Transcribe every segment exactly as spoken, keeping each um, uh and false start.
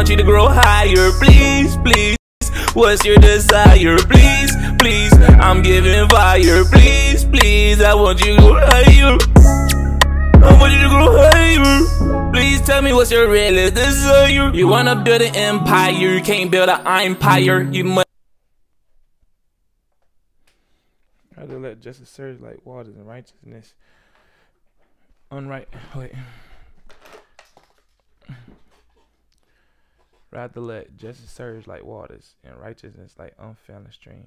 want you to grow higher. Please, please, what's your desire? Please, please, I'm giving fire. Please, please, I want you to grow higher. I want you to grow higher. Please tell me what's your real desire. You wanna build an empire, you can't build an empire. You must rather let justice surge like waters and righteousness unright wait rather let justice surge like waters and righteousness like unfailing streams.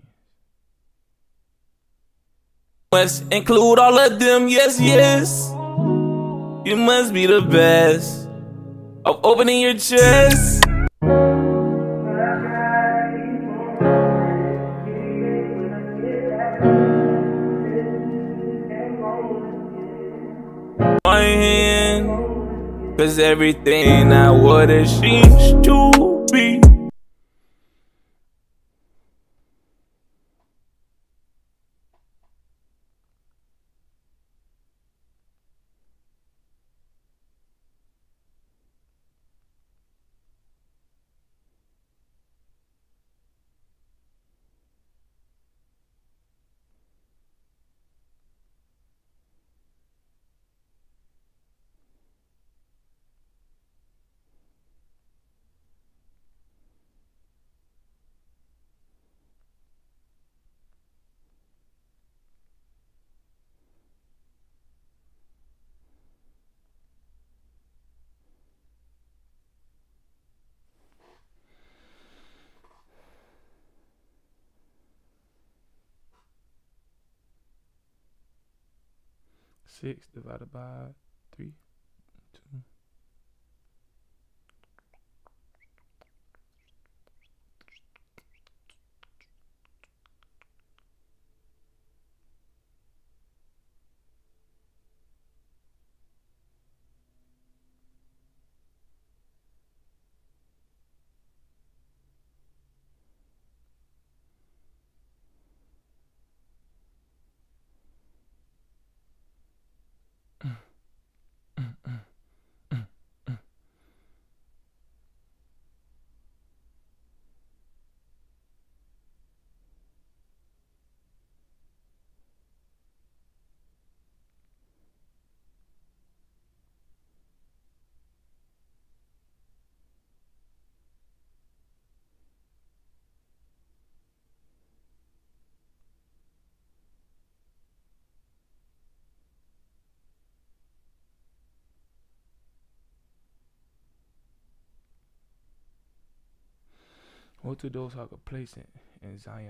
Must include all of them, yes, yes. You must be the best of opening your chest. My hand, cause everything not what it seems to be. Six divided by three, two. What to those who are complacent in Zion?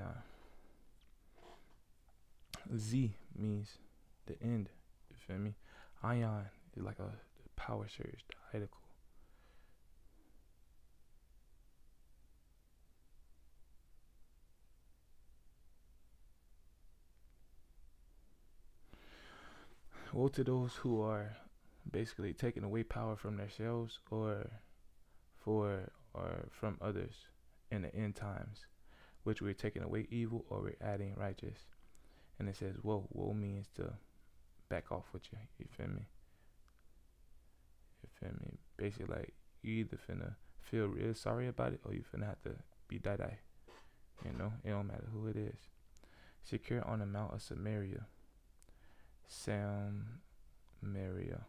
Z means the end. You feel me? Ion is like a power surge, the article. Woe to those who are basically taking away power from themselves or for or from others in the end times, which we're taking away evil or we're adding righteous. And it says woe. Woe means to back off with you. You feel me? You feel me? Basically, like, you either finna feel real sorry about it or you finna have to be die-die. You know? It don't matter who it is. Secure on the mount of Samaria. Samaria.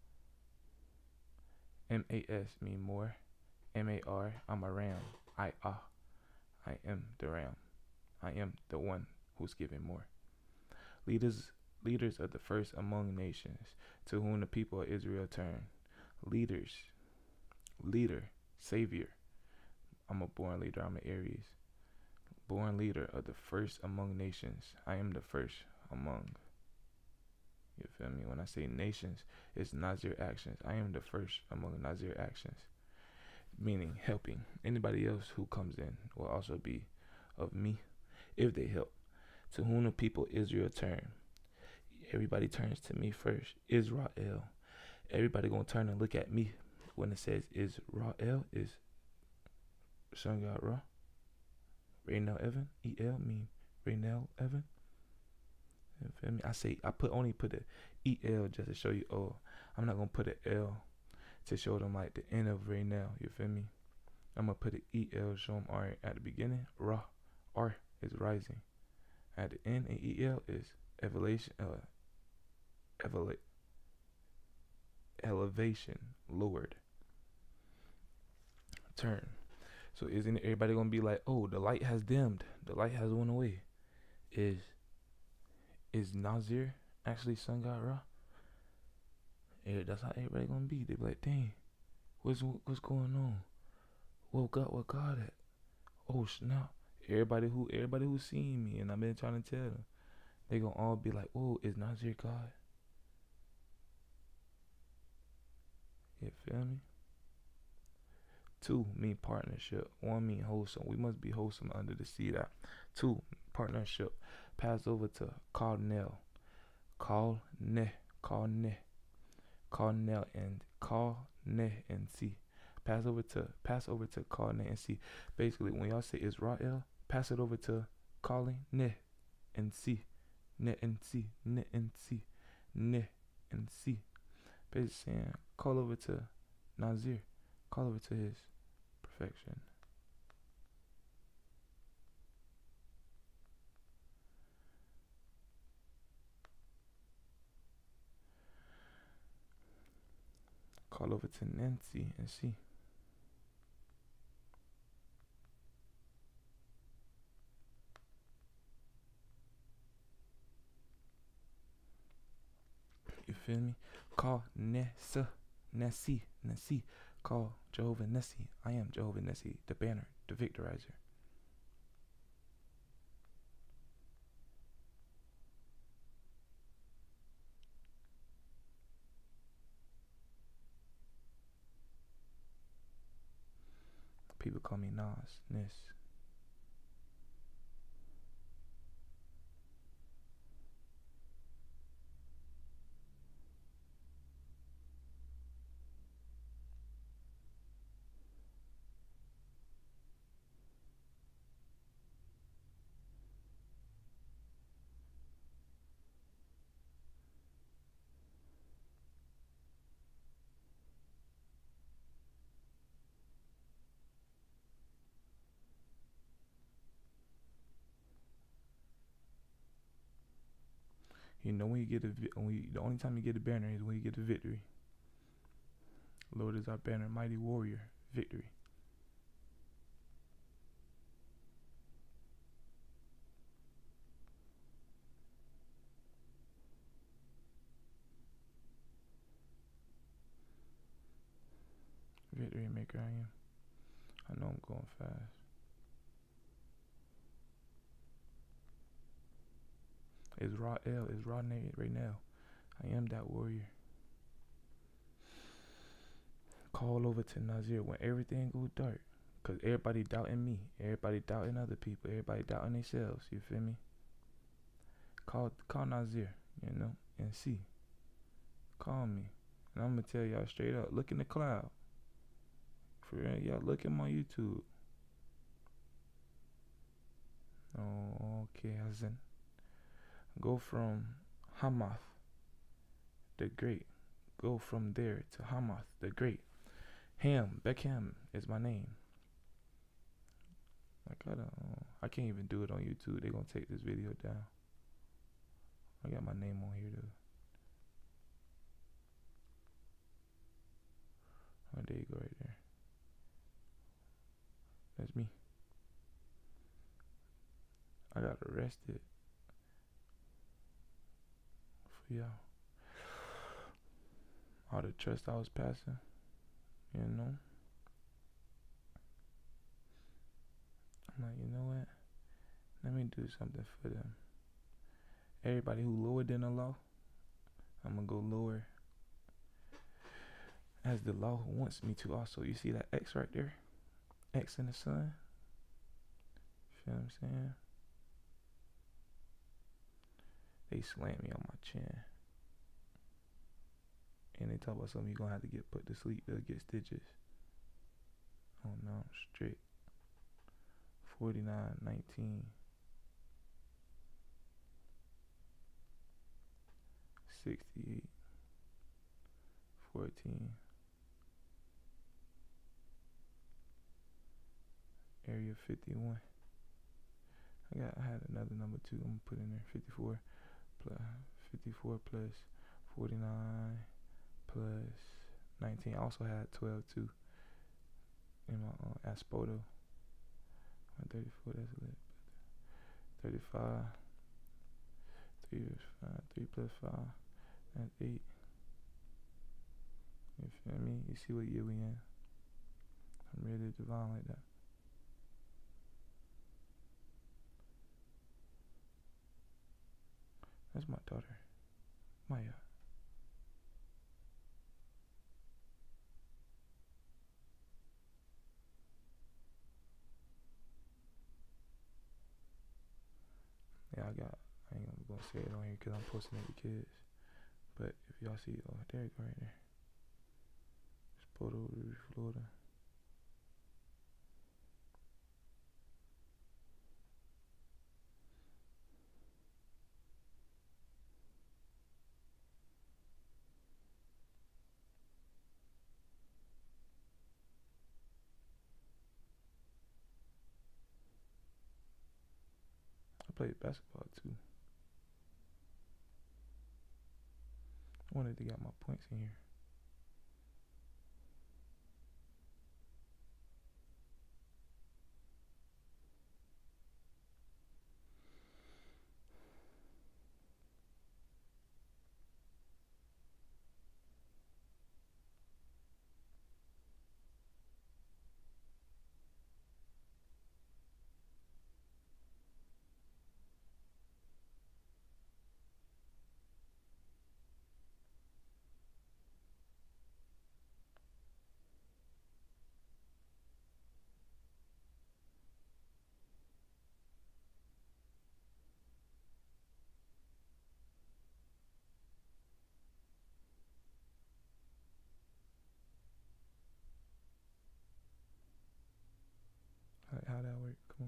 M A S mean more. M A R, I'm a ram. I ah. I am the ram. I am the one who's giving more. Leaders leaders of the first among nations, to whom the people of Israel turn. Leaders. Leader. Savior. I'm a born leader. I'm an Aries. Born leader of the first among nations. I am the first among. You feel me? When I say nations, it's Nazir actions. I am the first among Nazir actions. Meaning helping. Anybody else who comes in will also be of me if they help. To whom the people Israel turn. Everybody turns to me first. Israel. Everybody gonna turn and look at me when it says Israel. Is Sun God Ra. Raynel Evan. E L mean Raynel Evan. You feel me? I say I put only put the E L just to show you. Oh, I'm not gonna put an L to show them like the end of Raynel. You feel me? I'm gonna put an E L Shom R at the beginning. Ra, R is rising. At the end, an E L is elevation, uh, elevate, elevation, lowered. Turn. So isn't everybody gonna be like, oh, the light has dimmed, the light has went away? Is is Nazir actually sun god Ra? Yeah, that's how everybody gonna be. They be like, dang, what's what's going on? Woke up with God at? Oh snap! Everybody who everybody who seen me and I've been trying to tell them, they gonna all be like, oh, is Nazir God? You feel me? Two mean partnership. One mean wholesome. We must be wholesome under the sea. That. Two, partnership. Pass over to Carnell. Call ne. Call ne. Carnell and call ne and see. Pass over to pass over to call ne and see. Basically, when y'all say Israel, pass it over to calling ne and see. Ne and see. Ne and see. Ne and see. Basically saying call over to Nazir. Call over to his perfection. Call over to Nancy and see. You feel me? Call Nessa, Nessie, Nessie. Call Jehovah Nessie. I am Jehovah Nessie, the banner, the victorizer. People call me Nas, Nis. You know when you get a vi- when you, the only time you get a banner is when you get a victory. Lord is our banner, mighty warrior, victory. Victory maker I am. I know I'm going fast. It's Raw L, it's Raw Nate right now. I am that warrior. Call over to Nazir when everything goes dark. Cause everybody doubting me. Everybody doubting other people. Everybody doubting themselves. You feel me? Call call Nazir, you know, and see. Call me. And I'm gonna tell y'all straight up, look in the cloud. For real, y'all look at my YouTube. Oh, okay, Hazen. Go from Hamath the Great. Go from there to Hamath the Great. Ham, Beckham is my name. Like I don't, I can't even do it on YouTube. They're gonna take this video down. I got my name on here though. Oh, there you go, right there. That's me. I got arrested for y'all. All the trust I was passing, you know. I'm like, you know what? Let me do something for them. Everybody who lower than the law, I'm gonna go lower as the law wants me to also. You see that X right there? X in the sun. Feel what I'm saying? They slammed me on my chin. And they talk about something you're gonna have to get put to sleep. They'll get stitches. Oh no, I'm strict. forty-nine nineteen. sixty-eight fourteen. get fifty-one. I got. I had another number too. I'm gonna put in there fifty-four plus fifty-four plus forty-nine plus nineteen. I also had twelve too in my uh, Aspoto. one thirty-four. That's lit. thirty-five. Three is five. Three plus five. That's eight. You feel me? You see what year we in? I'm ready to divine like that. That's my daughter, Maya. Yeah, I got. I ain't gonna say it on here because I'm posting it to kids. But if y'all see, oh, there you go, right there. It's Poto, Florida. I played basketball too. I wanted to get my points in here. How, how that work? Come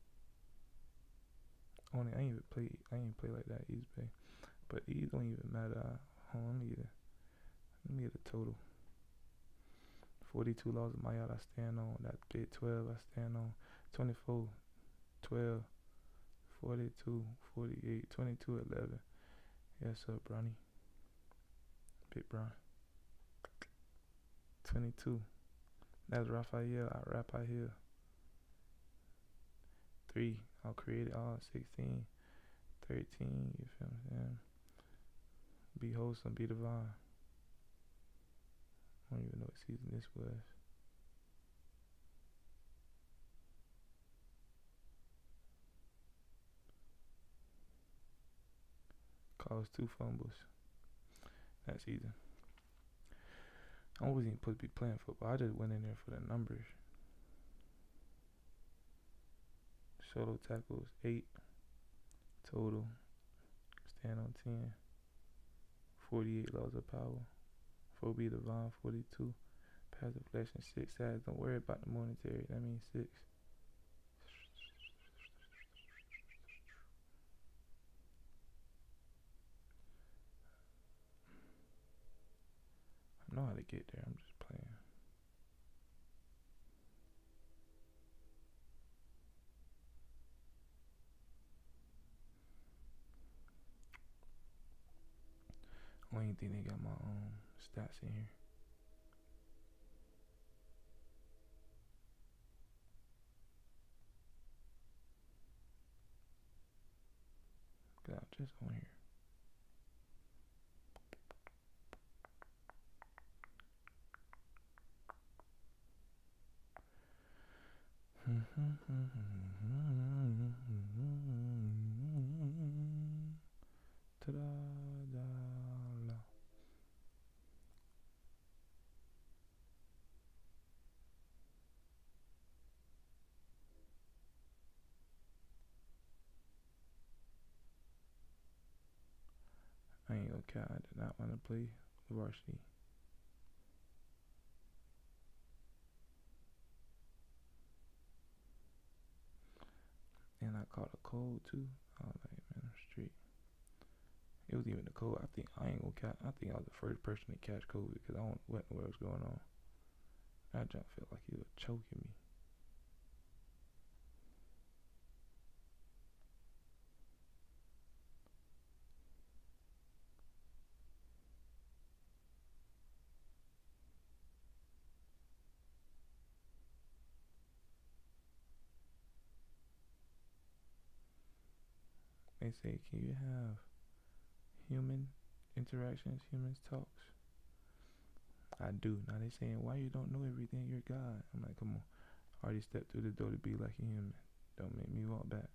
on. Only I ain't even play. I ain't play like that East Bay, but E don't even matter. Hold on, let me get a, let me get a total. forty-two laws of my yard I stand on. That big twelve I stand on. twenty-four, twelve, forty-two, forty-eight, twenty-two, eleven. Yes, sir, Bronny. Big Bron. twenty-two. That's Raphael. I rap out here. three. I'll create it all. sixteen. thirteen. You feel me? Yeah. Be wholesome. Be divine. I don't even know what season this was. Caused two fumbles that season. I wasn't even supposed to be playing football. I just went in there for the numbers. Solo tackles, eight. Total. Stand on ten. forty-eight laws of power. four B divine, forty-two. Pass deflection, six sides. Don't worry about the monetary. That means six. I know how to get there. I'm just playing. I don't even think they got my um stats in here. God, just on here. Ta-da, da, la. I ain't gonna count. I did not want to play varsity. And I caught a cold too. I was like, man, I'm straight. It was even the cold. I think I ain't gonna catch. I think I was the first person to catch COVID because I don't know what, what was going on. That jump felt like he was choking me. They say, can you have human interactions, human talks? I do. Now they saying, why you don't know everything? You're God. I'm like, come on. I already stepped through the door to be like a human. Don't make me walk back.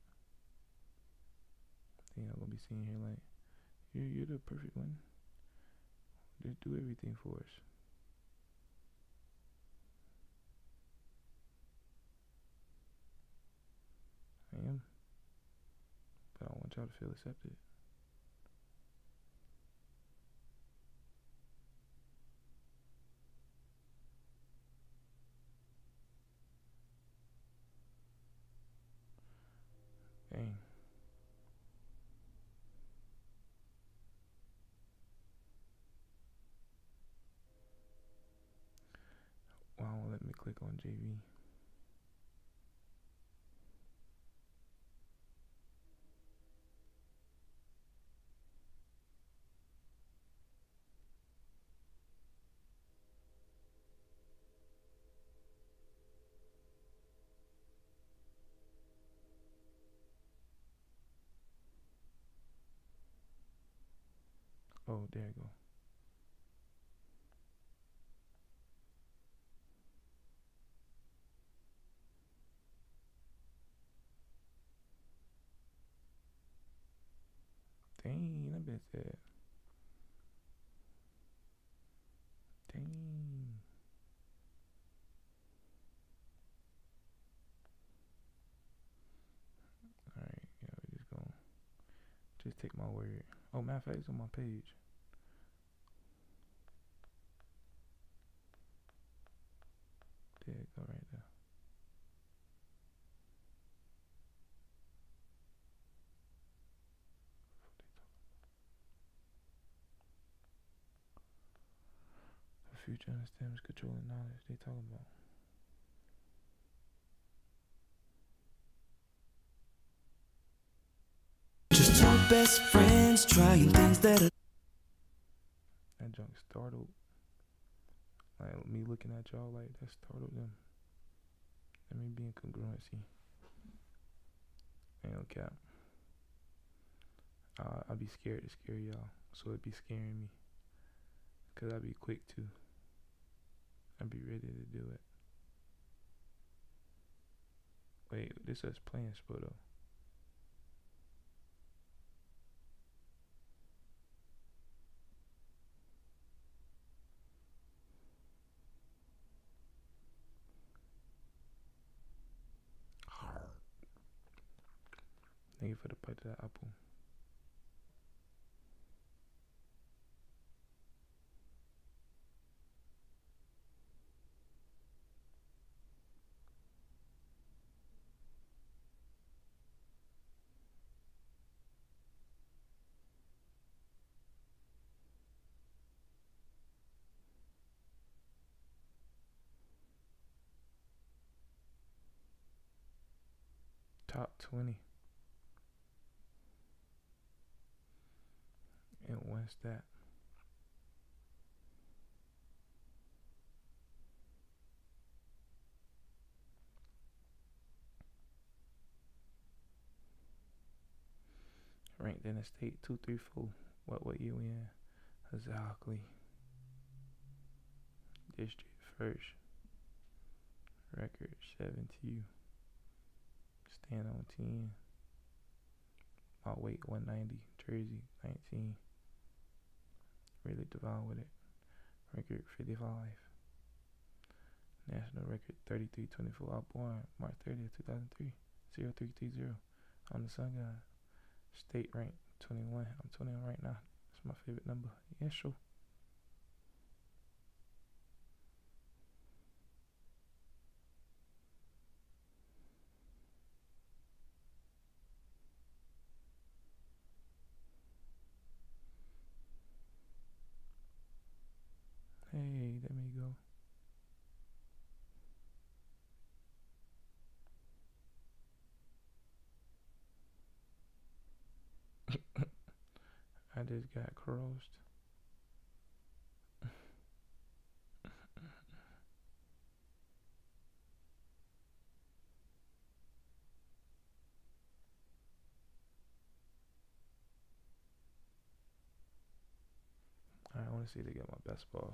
Then I'm gonna be sitting here like, you're, you're the perfect one. Just do everything for us. I am. But I want y'all to feel accepted. Dang. Why won't let me click on J V? Oh, there you go. Dang, I bet that. Dang. Alright, yeah, we just gonna just take my word. Oh, matter of fact, it's on my page. There you go, right there. The future understands controlling knowledge. They talking about. Just two best friends trying things that are. That junk startled. Like me looking at y'all like that startled them. Let me be in congruency. Ain't no cap. Uh, I'd be scared to scare y'all, so it'd be scaring me. Cause I'd be quick to. I'd be ready to do it. Wait, this says playing sport though. Thank you for the bite of that apple. Top twenty. And what's that? Ranked in the state two, three, four. What what year we in? Exactly. District first. Record seven to you. Stand on ten. My weight one ninety. Jersey nineteen. Really divine with it. Record fifty-five. National record thirty-three twenty-four. I was born March thirtieth, two thousand three. zero three three zero. I'm the sun god. State rank twenty-one. I'm twenty-one right now. That's my favorite number. Yeah, sure. Hey, let me go. I just got crossed. honestly to get my best ball.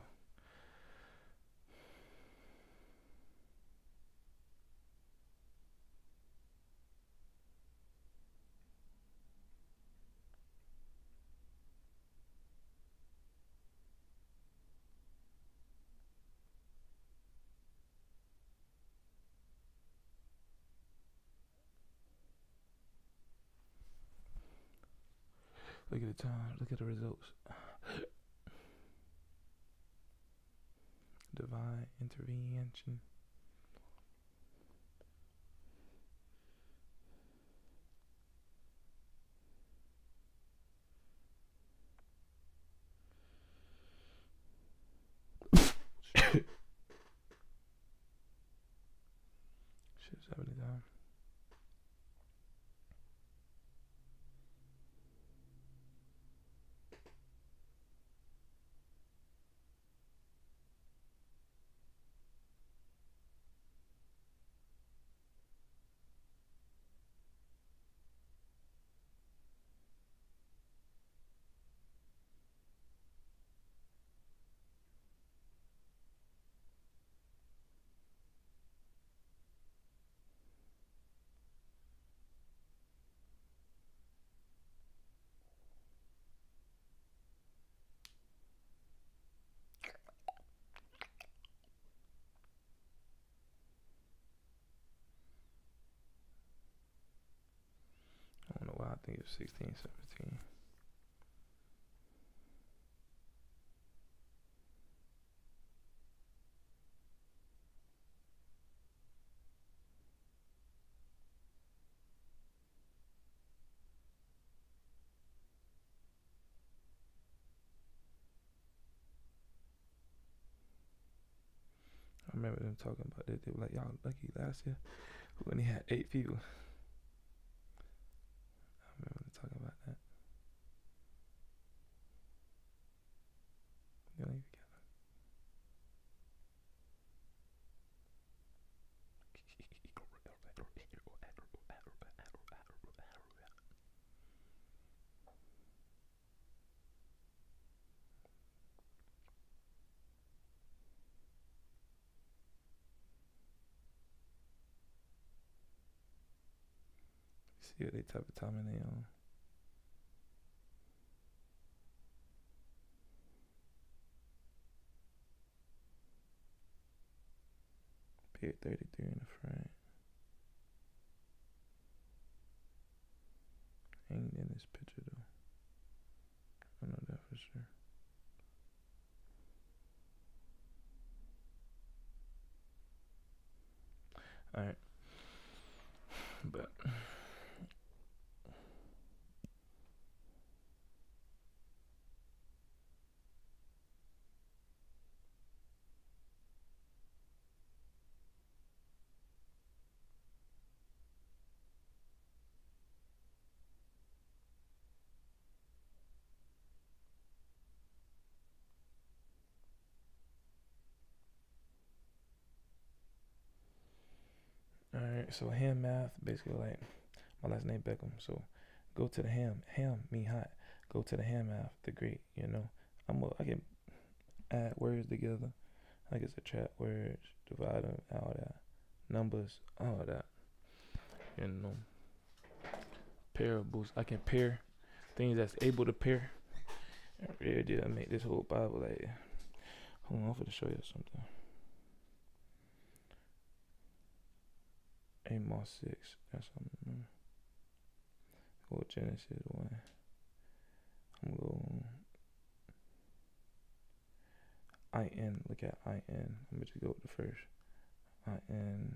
Look at the time. Look at the results. Divine intervention. Shit, seventy times. I don't know why I think it's sixteen, seventeen. I remember them talking about that. They were like, y'all lucky last year. We only had eight people. I remember them talking about that. They don't even get it. See what they type of timing they on. Pier thirty-three in the front. Ain't in this picture though. I know that for sure. Alright. But alright, so ham math, basically like my last name Beckham. So go to the ham. Ham mean hot. Go to the ham math, the great, you know. I'm a, I can add words together. I can subtract words, divide them, all that. Numbers, all that. You know. Parables. I can pair things that's able to pair. I really did I make this whole Bible like, hold on, I'm gonna show you something. Amos six, that's something. Go Genesis one. I'm gonna go I N, look at I N. I'm gonna just go with the first. I N.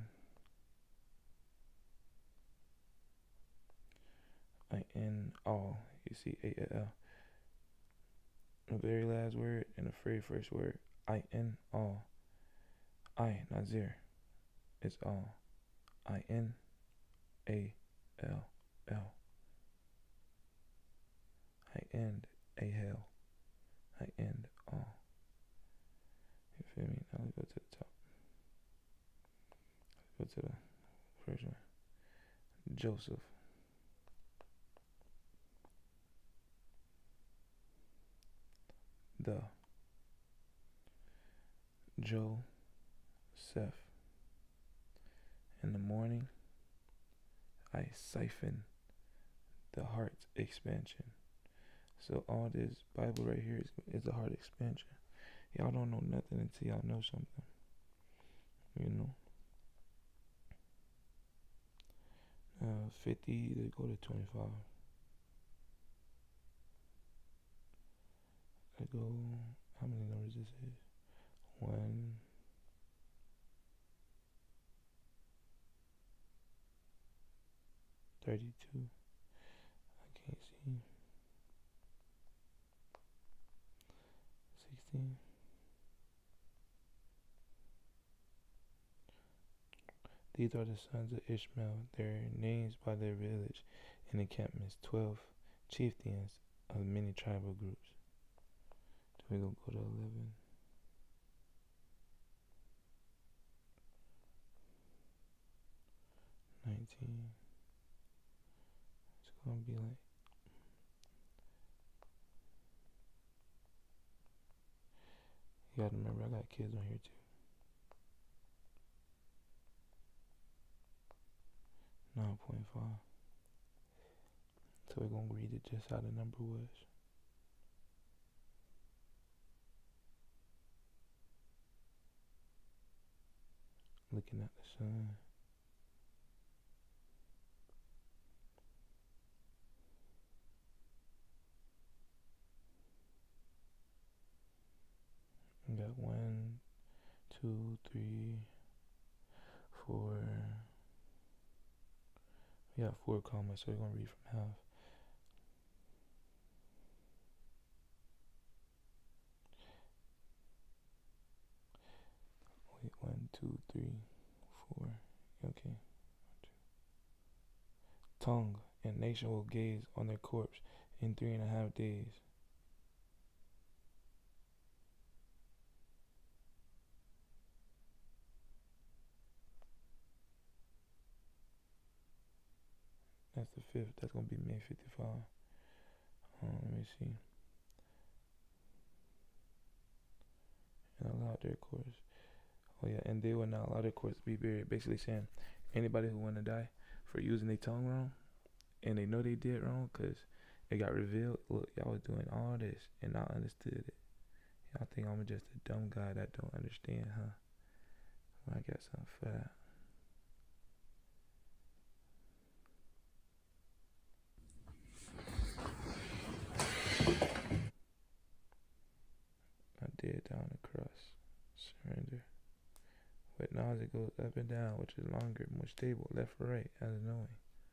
I N all. You see A L. The very last word and the very first word. I N all. I, not zero. It's all. I N A L L. I end a hell. I end all. You feel me? Now let's go to the top. Let's go to the first one. Joseph. The Joseph. In the morning, I siphon the heart's expansion. So all this Bible right here is, is the heart expansion. Y'all don't know nothing until y'all know something. You know. Uh, fifty to go to twenty-five. I go, how many numbers this is? One. thirty-two. I can't see. sixteen. These are the sons of Ishmael, their names by their village and encampments, twelve chieftains of many tribal groups. So we're going to go to eleven. nineteen. It's going to be like you gotta remember I got kids on here too. nine point five. So we're gonna read it just how the number was. Looking at the sun. We got one, two, three, four. We got four commas, so we're gonna read from half. Wait, one, two, three, four. Okay. Tongue and nation will gaze on their corpse in three and a half days. That's the fifth. That's gonna be May fifty-five. Um, let me see. And allow their corpse. Oh yeah, and they will not allow their corpse to be buried. Basically saying anybody who wanna die for using their tongue wrong, and they know they did wrong, cause it got revealed. Look, y'all was doing all this and not understood it. Y'all think I'm just a dumb guy that don't understand, huh? Well, I got something for that. I did down the cross. Surrender. But now as it goes up and down, which is longer, more stable, left or right, as knowing.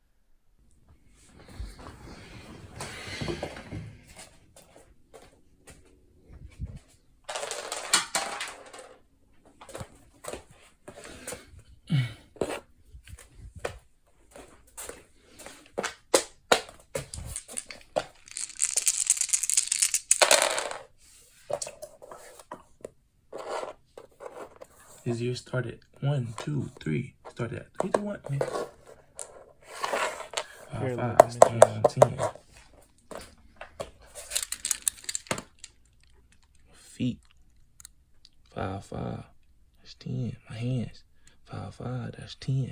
His year started one, two, three. Started at three to one. Man. Five, five, ten, ten. Feet. Five, five. That's ten. My hands. Five, five. That's ten.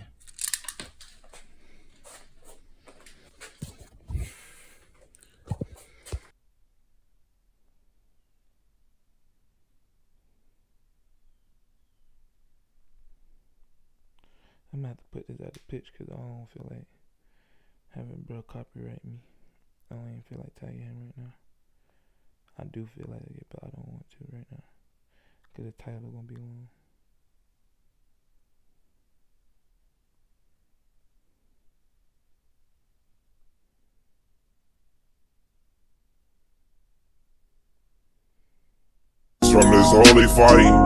I'm gonna have to put this at the pitch because I don't feel like having bro copyright me. I don't even feel like tagging him right now. I do feel like it, but I don't want to right now because the title gonna be long. From this holy fight.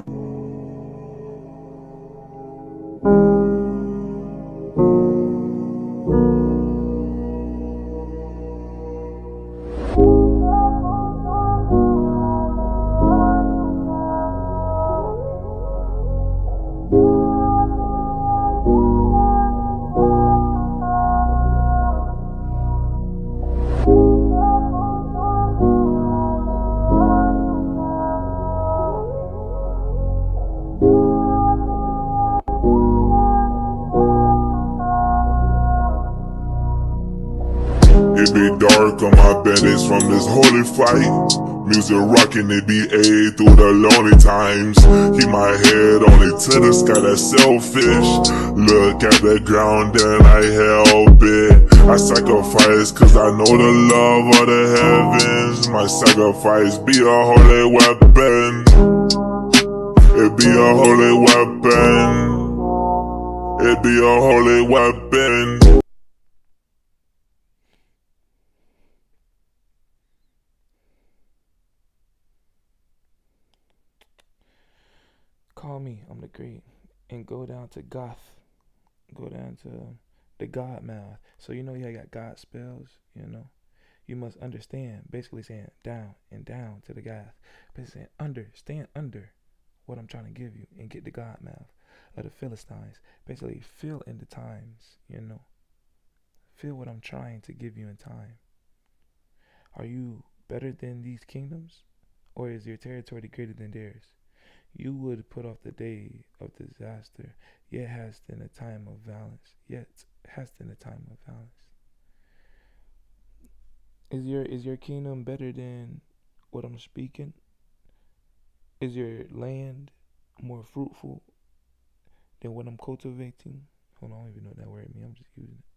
It be dark on my bandits from this holy fight. Music rockin', it be A through the lonely times. Keep my head only to the sky, that's selfish. Look at the ground and I help it. I sacrifice cause I know the love of the heavens. My sacrifice be a holy weapon. It be a holy weapon. It be a holy weapon. Call me, I'm the great. And go down to goth. Go down to the God math. So you know you got God spells, you know. You must understand. Basically saying down and down to the goth. Basically saying under, stand under what I'm trying to give you and get the God math of the Philistines. Basically feel in the times, you know. Feel what I'm trying to give you in time. Are you better than these kingdoms? Or is your territory greater than theirs? You would put off the day of disaster, yet hast in a time of violence, yet hast in a time of violence. Is your is your kingdom better than what I'm speaking? Is your land more fruitful than what I'm cultivating? Hold on, I don't even know what that word means. I'm just using it.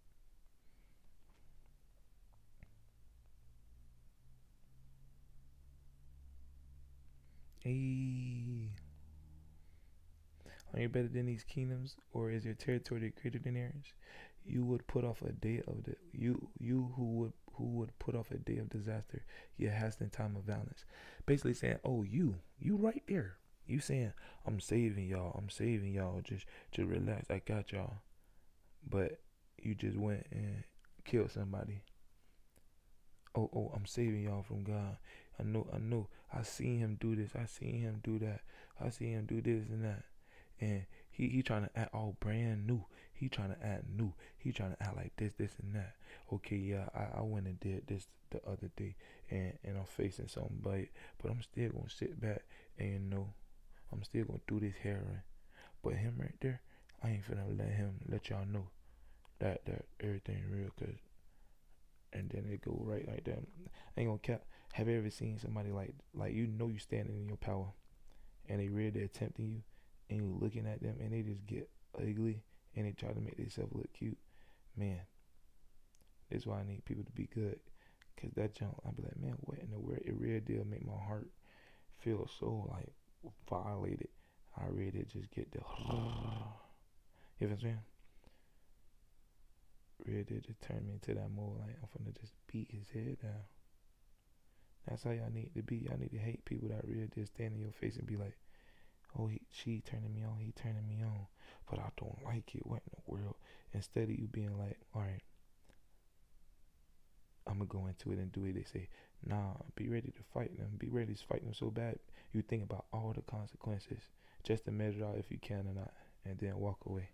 Hey. Are you better than these kingdoms, or is your territory greater than theirs? You would put off a day of the you you who would who would put off a day of disaster, yet hast in time of violence. Basically saying, oh, you you right there. You saying, I'm saving y'all, I'm saving y'all. Just just relax, I got y'all. But you just went and killed somebody. Oh oh, I'm saving y'all from God. I know I know. I seen him do this. I seen him do that. I seen him do this and that. And he, he trying to act all brand new. He trying to act new. He trying to act like this, this, and that. Okay, yeah, I, I went and did this the other day, and, and I'm facing somebody, but I'm still going to sit back and, you know, I'm still going to do this heroin. But him right there, I ain't finna let him let y'all know that, that everything real, cause, and then it go right like that. I ain't gonna cap. Have you ever seen somebody like, like you know you standing in your power, and they really they're tempting you, and you looking at them and they just get ugly and they try to make themselves look cute? Man, that's why I need people to be good, cause that jump, I'll be like, man, what in the world? It really did make my heart feel so like violated. I really just get the, you know what I'm saying? Really did just turn me into that mode. Like I'm finna just beat his head down. That's how y'all need to be. Y'all need to hate people that really just stand in your face and be like, oh, he, she turning me on, he turning me on, but I don't like it. What in the world? Instead of you being like, all right, I'm gonna go into it and do it. They say, nah, be ready to fight them. Be ready to fight them so bad. You think about all the consequences just to measure out if you can or not, and then walk away.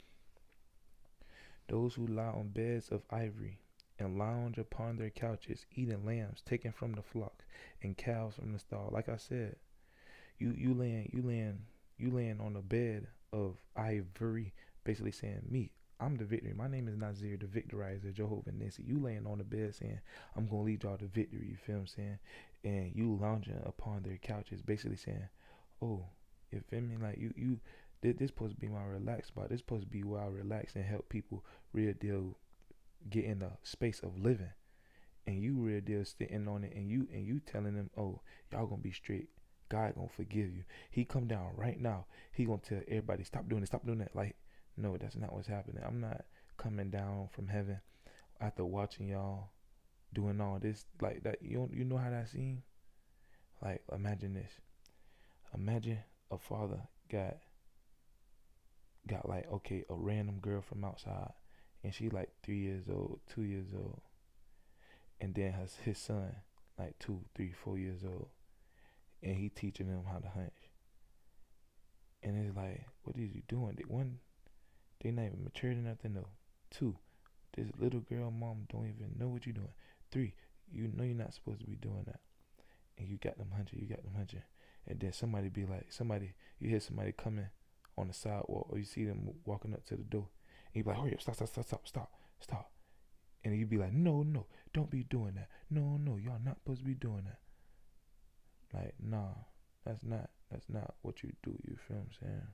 Those who lie on beds of ivory and lounge upon their couches, eating lambs taken from the flock and cows from the stall. Like I said, you you laying you laying you laying on a bed of ivory, basically saying, me, I'm the victory. My name is Nazir, the victorizer, Jehovah Nissi. You laying on the bed saying, I'm gonna lead y'all to victory. You feel what I'm saying? And you lounging upon their couches, basically saying, oh, you feel me? Like you you. This, this supposed to be my relaxed spot. This supposed to be where I relax and help people real deal get in the space of living. And you real deal sitting on it, and you and you telling them, oh, y'all gonna be straight. God gonna forgive you. He come down right now. He gonna tell everybody, stop doing it, stop doing that. Like, no, that's not what's happening. I'm not coming down from heaven after watching y'all doing all this like that. You don't, you know how that seems? Like, imagine this. Imagine a father got got like, okay, a random girl from outside, and she like three years old, two years old, and then has his son like two, three, four years old, and he teaching them how to hunt. And it's like, what is you doing? They, one, they not even mature enough to know. Two, this little girl mom don't even know what you're doing. Three, you know you're not supposed to be doing that, and you got them hunching, you got them hunching, and then somebody be like, somebody, you hear somebody coming on the sidewalk, or you see them walking up to the door, and you be like, hurry up, stop, stop, stop, stop, stop, stop. And you'd be like, no, no, don't be doing that. No, no, y'all not supposed to be doing that. Like, nah, that's not, that's not what you do. You feel what I'm saying?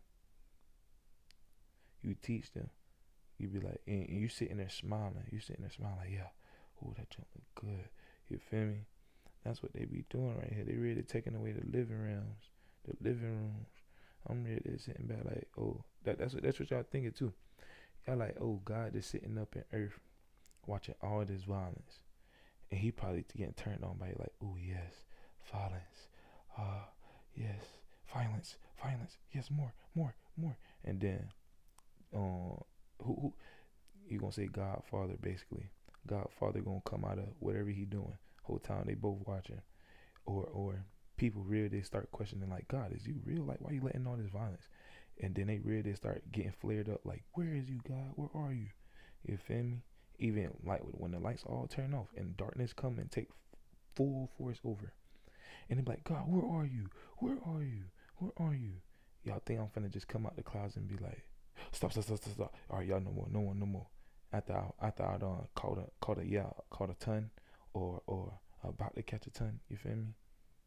You teach them. You be like, and, and you sitting there smiling. You sitting there smiling like, yeah, oh, that junk look good. You feel me? That's what they be doing right here. They really taking away the living rooms, the living rooms. I'm really sitting back like, oh, that, that's what that's what y'all thinking too. Y'all like, oh, God is sitting up in earth, watching all this violence, and he probably getting turned on by it, like, oh yes, violence, uh, yes, violence, violence, yes, more, more, more, and then, um, who, who, you gonna say Godfather basically? Godfather gonna come out of whatever he doing. Whole time they both watching, or or people really they start questioning like, God, is you real? Like, why you letting all this violence? And then they really start getting flared up like, where is you, God? Where are you? You feel me? Even like when the lights all turn off and darkness come and take full force over, and they be like, God, where are you? Where are you? Where are you? Y'all think I'm finna just come out the clouds and be like, stop, stop, stop, stop, stop. All right, y'all, no more, no more, no more. After I, after I done caught a, caught a, yeah, caught a ton, or or about to catch a ton. You feel me?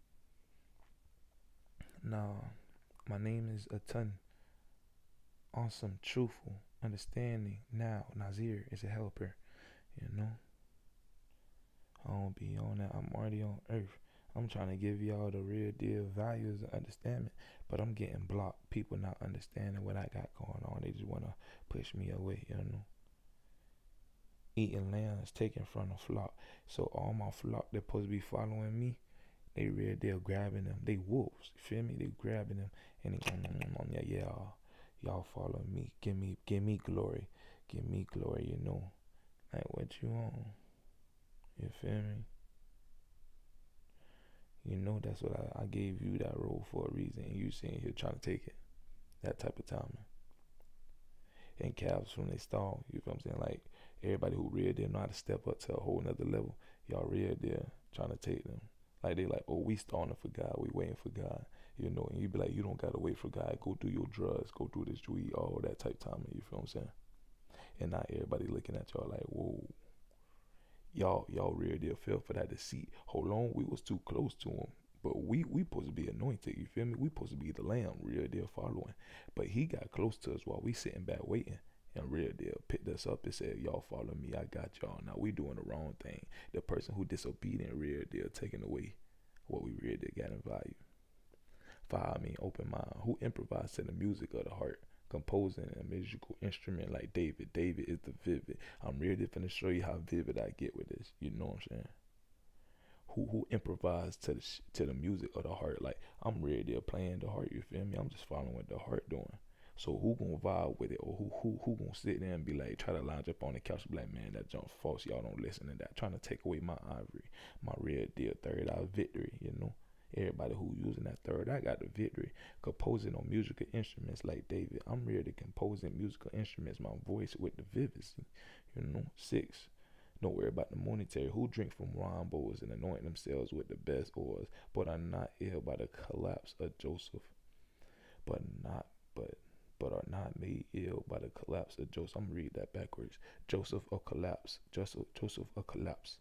Nah, my name is a ton. Awesome, truthful, understanding. Now, Nazir is a helper. You know, I don't be on that. I'm already on earth. I'm trying to give y'all the real deal values and understanding, but I'm getting blocked. People not understanding what I got going on. They just want to push me away, you know. Eating lamb is taken from the flock. So all my flock that supposed to be following me, they real deal grabbing them. They wolves, you feel me? They grabbing them and they mm, yeah, yeah, y'all follow me. Give me, give me glory. Give me glory, you know. Like what you on? You feel me? You know that's what I, I gave you that role for a reason, and you sitting here trying to take it. That type of timing. And calves from they stall, you feel what I'm saying? Like everybody who real deal know how to step up to a whole nother level. Y'all real deal trying to take them. Like they like, oh, we stalling for God, we waiting for God, you know. And you be like, you don't gotta wait for God. Go do your drugs, go do this weed, all that type of timing. You feel what I'm saying? And not everybody looking at y'all like, whoa. Y'all, y'all real deal fell for that deceit. Hold on, we was too close to him. But we we supposed to be anointed, you feel me? We supposed to be the lamb, real deal following. But he got close to us while we sitting back waiting. And real deal picked us up and said, y'all follow me, I got y'all. Now we doing the wrong thing. The person who disobedient, real deal taking away what we real deal got in value. Fire, I mean open mind. Who improvised to the music of the heart? Composing a musical instrument like David. David is the vivid. I'm really finna show you how vivid I get with this. You know what I'm saying? Who who improvised to the sh to the music of the heart? Like I'm really playing the heart. You feel me? I'm just following what the heart doing. So who gonna vibe with it, or who who who gonna sit there and be like, try to lounge up on the couch, be like, man, that jump false. Y'all don't listen to that. Trying to take away my ivory, my real deal third eye victory. You know. Everybody who using that third, I got the victory. Composing on musical instruments like David. I'm really composing musical instruments, my voice with the vividness. You know, six. Don't worry about the monetary. Who drink from wine bowls and anoint themselves with the best oils, but are not ill by the collapse of Joseph. But not, but, but are not made ill by the collapse of Joseph. I'm gonna read that backwards. Joseph or collapse. Joseph, Joseph or collapse.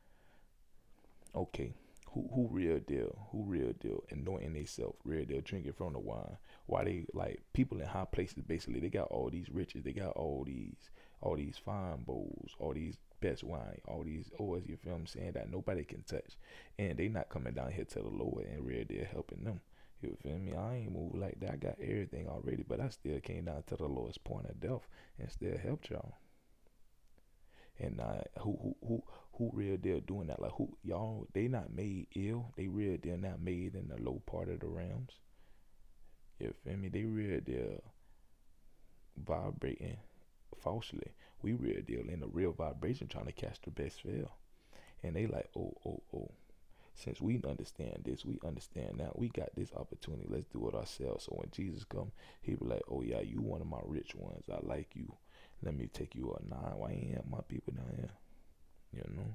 Okay. Who who real deal? Who real deal? Anointing themselves, real deal, drinking from the wine. Why they like people in high places? Basically, they got all these riches. They got all these, all these fine bowls, all these best wine, all these oils. You feel what I'm saying? That nobody can touch, and they not coming down here to the Lord and real deal helping them. You feel me? I ain't move like that. I got everything already, but I still came down to the lowest point of death and still helped y'all. And uh, who who who who real deal doing that? Like who y'all? They not made ill. They real deal not made in the low part of the realms. You feel me? They real deal vibrating falsely. We real deal in the real vibration, trying to catch the best feel. And they like, oh oh oh. Since we understand this, we understand now. We got this opportunity. Let's do it ourselves. So when Jesus come, he be like, oh yeah, you one of my rich ones. I like you. Let me take you a nine. Why ain't my people down here? You know.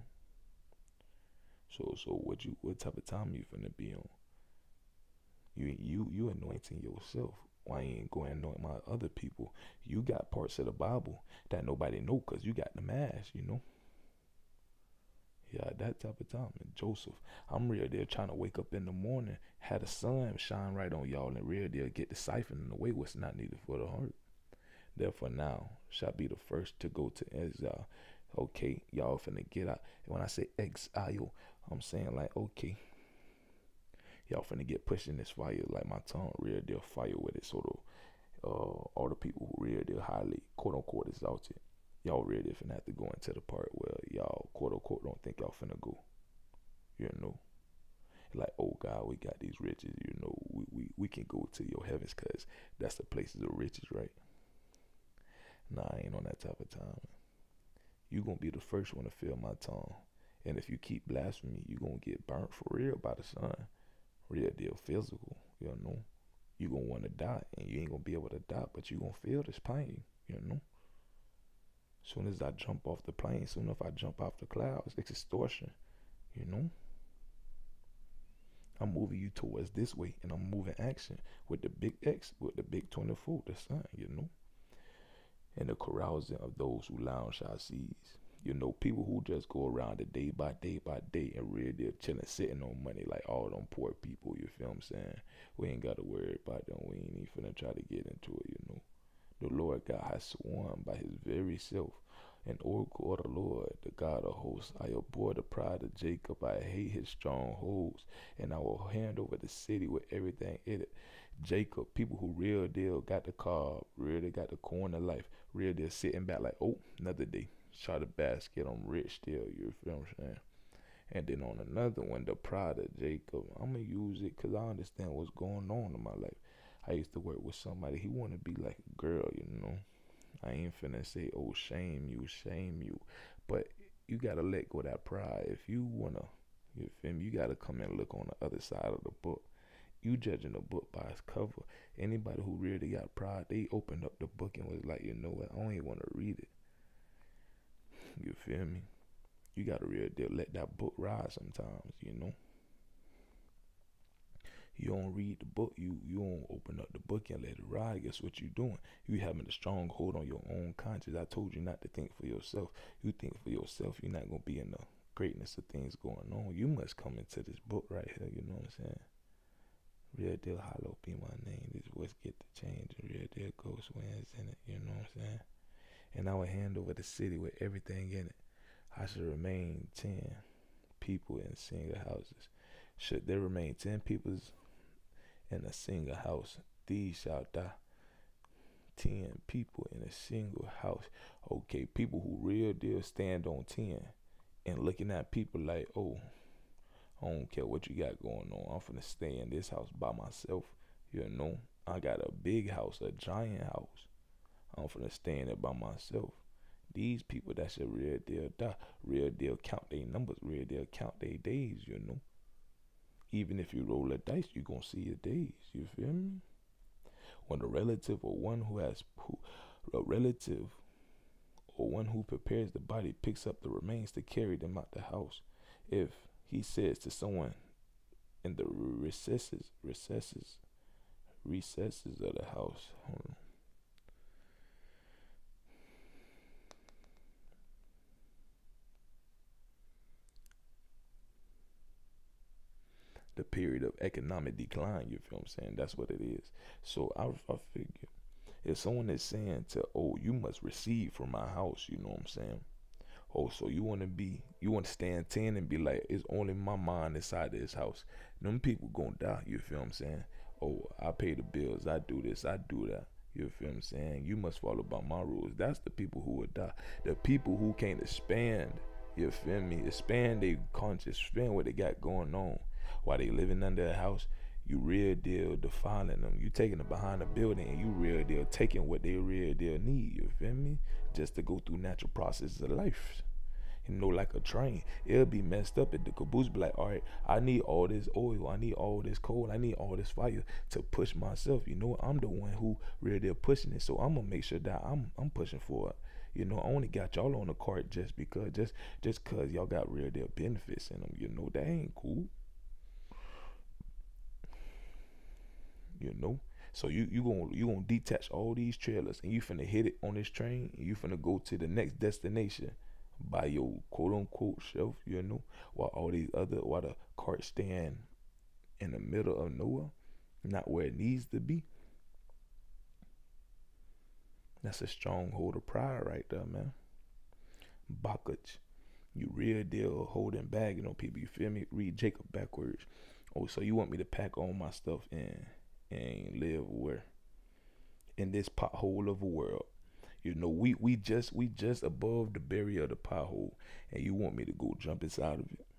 So so what you what type of time you finna be on? You you you anointing yourself. Why ain't going to anoint my other people? You got parts of the Bible that nobody know, cause you got the mask. You know. Yeah, that type of time. And Joseph, I'm real deal trying to wake up in the morning, had the sun shine right on y'all, and real deal get the siphoning away what's not needed for the heart. Therefore now shall be the first to go to exile. Okay, y'all finna get out. And when I say exile, I'm saying like, okay, y'all finna get pushed in this fire like my tongue, real deal fire with it. So the, uh, all the people who real deal highly, quote unquote, exalted, y'all real deal finna have to go into the part where y'all, quote unquote, don't think y'all finna go. You know, like, oh God, we got these riches, you know, we, we, we can go to your heavens because that's the places of riches, right? Nah, I ain't on that type of time. You gonna be the first one to feel my tongue. And if you keep blasphemy, you gonna get burnt for real by the sun. Real deal physical, you know. You gonna wanna die and you ain't gonna be able to die, but you gonna feel this pain, you know. Soon as I jump off the plane, soon if I jump off the clouds, it's extortion, you know. I'm moving you towards this way, and I'm moving action with the big X, with the big twenty-four, the sun, you know. And the carousing of those who lounge shall cease. You know, people who just go around the day by day by day and really they're chilling, sitting on money like all them poor people, you feel what I'm saying? We ain't got to worry about them. We ain't even finna try to get into it, you know. The Lord God has sworn by his very self, an oracle of the Lord, the God of hosts. I abhor the pride of Jacob. I hate his strongholds, and I will hand over the city with everything in it. Jacob, people who real deal got the car, real deal got the corner life, real deal sitting back like, oh, another day, shot a basket, I'm rich still, you feel what I'm saying? And then on another one, the pride of Jacob, I'm going to use it because I understand what's going on in my life. I used to work with somebody, he want to be like a girl, you know. I ain't finna say, oh, shame you, shame you. But you got to let go of that pride. If you want to, you feel me, you got to come and look on the other side of the book. You judging the book by its cover. Anybody who really got pride, they opened up the book and was like, you know what, I don't even want to read it. You feel me? You got to real deal let that book ride sometimes, you know. You don't read the book, you you don't open up the book and let it ride. Guess what you doing? You having a strong hold on your own conscience. I told you not to think for yourself. You think for yourself, you're not going to be in the greatness of things going on. You must come into this book right here, you know what I'm saying? Real deal, hollow be my name. This voice get the change. And real deal, ghost wins in it. You know what I'm saying? And I will hand over the city with everything in it. I should remain ten people in single houses. Should there remain ten people in a single house, these shall die. Ten people in a single house. Okay, people who real deal stand on ten and looking at people like, oh, I don't care what you got going on. I'm finna stay in this house by myself. You know, I got a big house, a giant house. I'm finna stay in it by myself. These people that should real deal die, real deal count their numbers, real deal count their days, you know. Even if you roll a dice, you gonna see your days, you feel me? When a relative or one who has, who, a relative or one who prepares the body picks up the remains to carry them out the house, if he says to someone in the recesses, recesses, recesses of the house, hold on. The period of economic decline, you feel what I'm saying? That's what it is. So I, I figure if someone is saying to, oh, you must receive from my house, you know what I'm saying? Oh, so you want to be, you want to stand ten and be like, it's only my mind inside of this house. Them people gonna die, you feel what I'm saying? Oh, I pay the bills, I do this, I do that. You feel what I'm saying? You must follow by my rules. That's the people who would die. The people who can't expand, you feel me? Expand their conscience, expand what they got going on. While they living under a house, you real deal defiling them. You taking them behind a building and you real deal taking what they real deal need, you feel me? Just to go through natural processes of life. You know, like a train, it'll be messed up at the caboose, be like, all right, I need all this oil, I need all this coal, I need all this fire to push myself. You know, I'm the one who real deal pushing it, so I'm gonna make sure that I'm I'm pushing for it. You know, I only got y'all on the cart just because, just just cause y'all got real deal benefits in them. You know, that ain't cool. You know, so you you gonna you gonna detach all these trailers and you finna hit it on this train and you finna go to the next destination by your quote unquote shelf, you know, while all these other, while the cart stand in the middle of nowhere, not where it needs to be. That's a stronghold of pride right there, man. Bakach. You real deal holding back, you know, people, you feel me? Read Jacob backwards. Oh, so you want me to pack all my stuff and and live where? In this pothole of a world. You know, we we just we just above the barrier of the pothole, and you want me to go jump inside of it.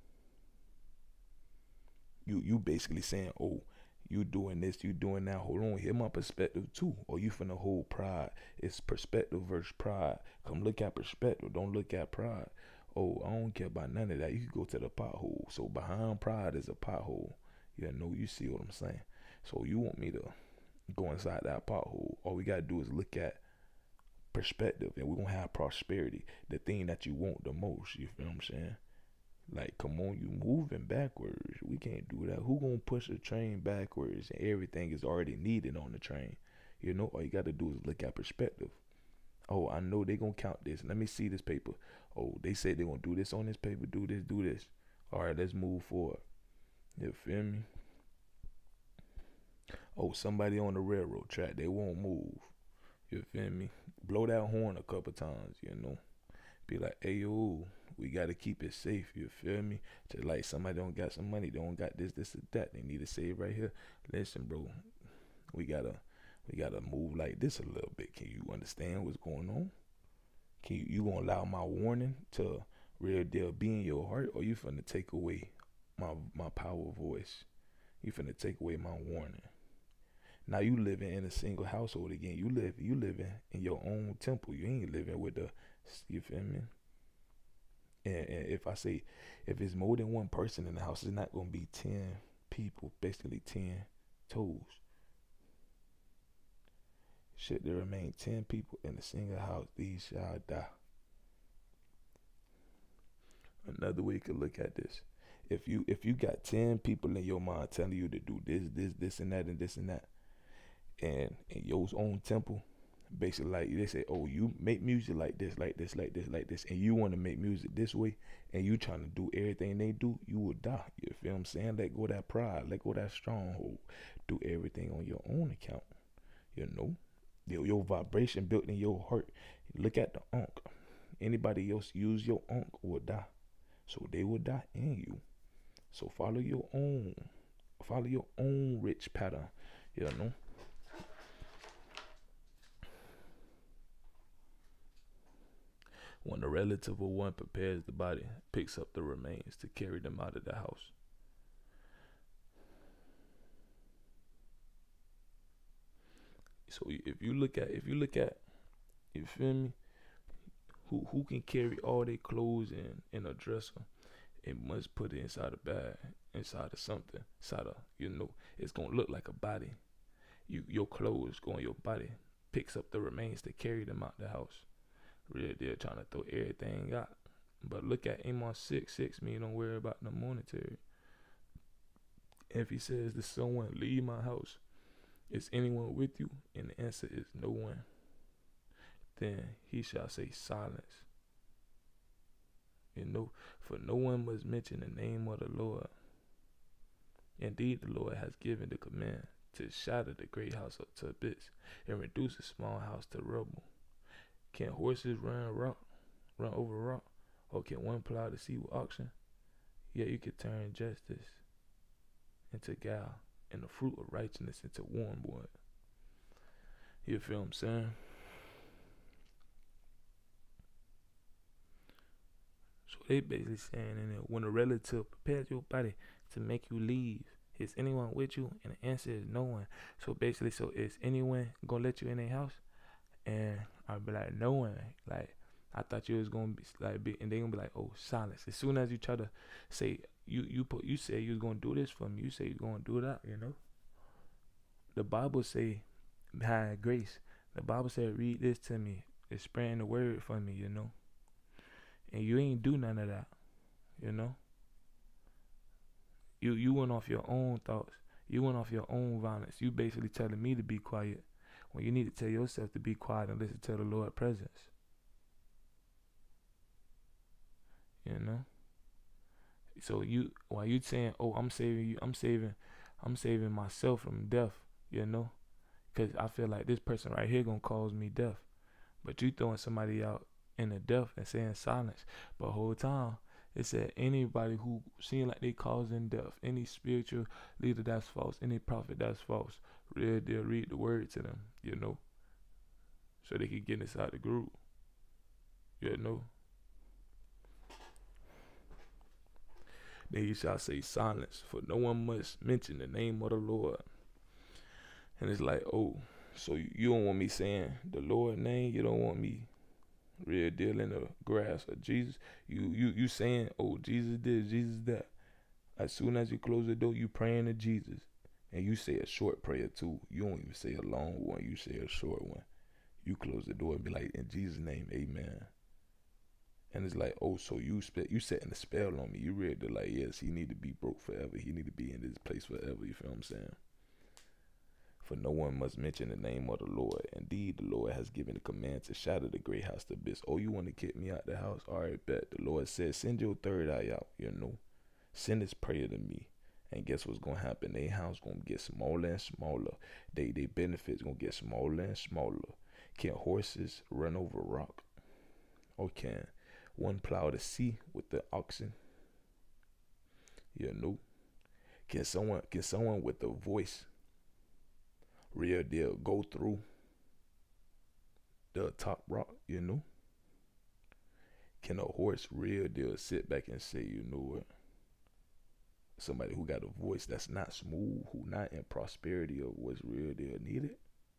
You you basically saying, oh, you doing this, you doing that. Hold on, hear my perspective too. Or you finna hold pride. It's perspective versus pride. Come look at perspective, don't look at pride. Oh, I don't care about none of that. You can go to the pothole. So behind pride is a pothole. You know, you see what I'm saying. So you want me to go inside that pothole. All we gotta do is look at perspective, and we're gonna have prosperity, the thing that you want the most. You feel what I'm saying? Like, come on, you moving backwards. We can't do that. Who gonna push a train backwards and everything is already needed on the train? You know, all you gotta do is look at perspective. Oh, I know they gonna count this. Let me see this paper. Oh, they said they gonna do this on this paper. Do this, do this. All right, let's move forward. You feel me? Oh, somebody on the railroad track, they won't move. You feel me? Blow that horn a couple times, you know. Be like, hey, yo, we got to keep it safe, you feel me? Just like somebody don't got some money, they don't got this, this, or that. They need to save right here. Listen, bro, we got to we gotta move like this a little bit. Can you understand what's going on? Can you, you going to allow my warning to real deal be in your heart, or you finna take away my, my power voice? You finna take away my warning. Now you living in a single household again. You live, you living in your own temple. You ain't living with the, you feel me? And, and if I say, if it's more than one person in the house, it's not gonna be ten people, basically ten toes. Should there remain ten people in a single house, these shall die. Another way you could look at this: if you if you got ten people in your mind telling you to do this, this, this, and that, and this and that, and in your own temple, basically like they say, oh, you make music like this, like this, like this, like this, and you want to make music this way, and you trying to do everything they do, you will die. You feel what I'm saying? Let go of that pride, let go of that stronghold. Do everything on your own account. You know, your, your vibration built in your heart. Look at the unk. Anybody else use your unk will die. So they will die in you. So follow your own, follow your own rich pattern. You know. When the relative of one prepares the body, picks up the remains to carry them out of the house. So if you look at, if you look at, you feel me? Who who can carry all their clothes in in a dresser? It must put it inside a bag, inside of something, inside of, you know, it's gonna look like a body. You your clothes go on your body, picks up the remains to carry them out the house. Really, they're trying to throw everything out. But look at Amos six six, me don't worry about the monetary. If he says to someone, leave my house, is anyone with you? And the answer is no one. Then he shall say silence. You know, for no one must mention the name of the Lord. Indeed, the Lord has given the command to shatter the great house up to bits and reduce a small house to rubble. Can horses run rock, run over rock, or can one plow the sea with oxen? Yeah, you can turn justice into gal, and the fruit of righteousness into wormwood. You feel what I'm saying? So they basically saying in there, when a relative prepares your body to make you leave, is anyone with you? And the answer is no one. So basically, so is anyone gonna let you in their house? And I'll be like, no one. Like, I thought you was gonna be like, be, and they gonna be like, oh, silence. As soon as you try to say, you you put, you say you was gonna do this for me. You say you gonna do that. You know. The Bible say, behind grace. The Bible said, read this to me. It's spreading the word for me. You know. And you ain't do none of that. You know. You you went off your own thoughts. You went off your own violence. You basically telling me to be quiet, when you need to tell yourself to be quiet and listen to the Lord's presence. So you, while you saying, oh, I'm saving you, I'm saving, I'm saving myself from death, you know, because I feel like this person right here gonna cause me death. But you throwing somebody out in the death and saying silence. But whole time it said anybody who seem like they causing death, any spiritual leader that's false, any prophet that's false, real deal, read the word to them, you know, so they can get inside the group, you know. Then you shall say silence, for no one must mention the name of the Lord. And it's like, oh, so you don't want me saying the Lord name? You don't want me real deal in the grass of Jesus? You you you saying, oh, Jesus this, Jesus that. As soon as you close the door, you praying to Jesus. And you say a short prayer too. You don't even say a long one. You say a short one. You close the door and be like, in Jesus' name, amen. And it's like, oh, so you spe- you setting a spell on me. You ready to like, yes, he need to be broke forever. He need to be in this place forever. You feel what I'm saying? For no one must mention the name of the Lord. Indeed, the Lord has given a command to shatter the great house to bits. Oh, you want to kick me out the house? All right, bet. The Lord says, send your third eye out, you know. Send this prayer to me. And guess what's going to happen? Their house going to get smaller and smaller. They, they benefits going to get smaller and smaller. Can horses run over rock? Or can one plow the sea with the oxen? You know. Can someone, can someone with a voice, real deal, go through the top rock, you know? Can a horse, real deal, sit back and say, you know what? Somebody who got a voice that's not smooth, who not in prosperity of what's real deal needed,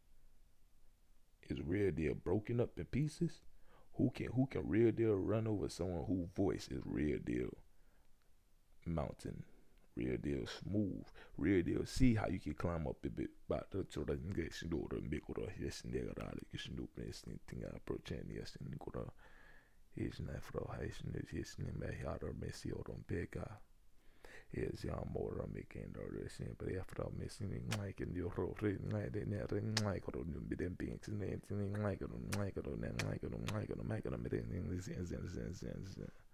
is real deal broken up in pieces. Who can who can real deal run over someone whose voice is real deal mountain, real deal smooth, real deal see how you can climb up a bit, but the sort of get do the big or yes and there are you should do anything approach and yes and go is not for high and yes and my heart or messy or on bigger. Is young more making the racing, but after all, missing like in your road, like they never like or be them beings and anything like it, like it, and like it, like it, make it a meeting in this instance.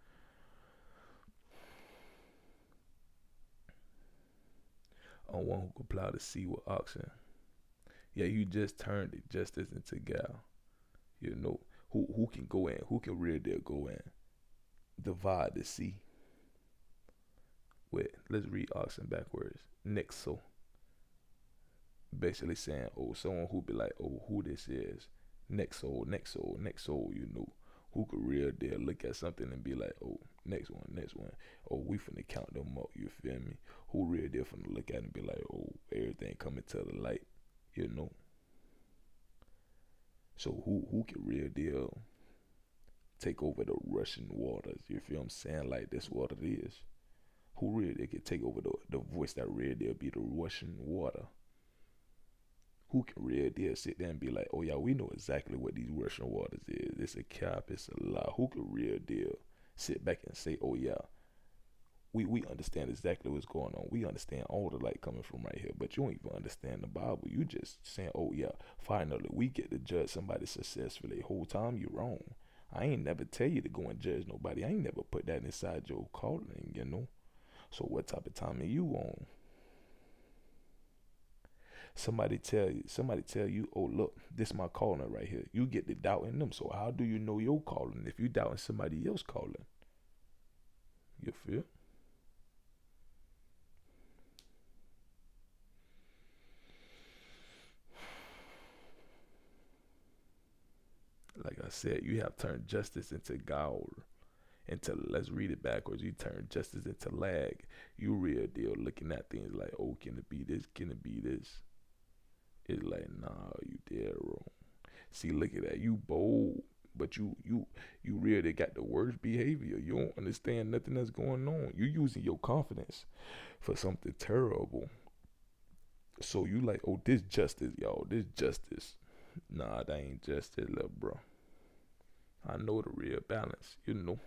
On one who could plow the sea with oxen. Yeah, you just turned it justice into gal. You know, who who can go in, who can real deal go in, divide the sea. Wait, let's read oxen backwards. Nexo. Basically saying, oh, someone who be like, oh, who this is. Nexo, Nexo, Nexo, you know. Who could real deal look at something and be like, oh, next one, next one. Oh, we finna count them up, you feel me? Who real deal finna look at it and be like, oh, everything coming to the light, you know? So who who can real deal take over the Russian waters? You feel what I'm saying? Like, that's what it is. Who really they can take over the, the voice that real deal be the Russian water? Who can real deal sit there and be like, oh yeah, we know exactly what these Russian waters is. It's a cap, it's a lie. Who can real deal sit back and say, oh yeah, we, we understand exactly what's going on. We understand all the light coming from right here, but you don't even understand the Bible. You just saying, oh yeah, finally we get to judge somebody successfully. The whole time you wrong. I ain't never tell you to go and judge nobody. I ain't never put that inside your calling, you know. So what type of time are you on? Somebody tell you, somebody tell you, oh look, this is my calling right here. You get to doubting them. So how do you know your calling if you doubting somebody else calling? You feel? Like I said, you have turned justice into gaul. Into, let's read it backwards, you turn justice into lag. You real deal looking at things like, oh, can it be this? Can it be this? It's like, nah, you dead wrong. See, look at that. You bold, but you you you really got the worst behavior. You don't understand nothing that's going on. You using your confidence for something terrible. So you like, oh, this justice, y'all. This justice. Nah, that ain't justice, little bro. I know the real balance, you know.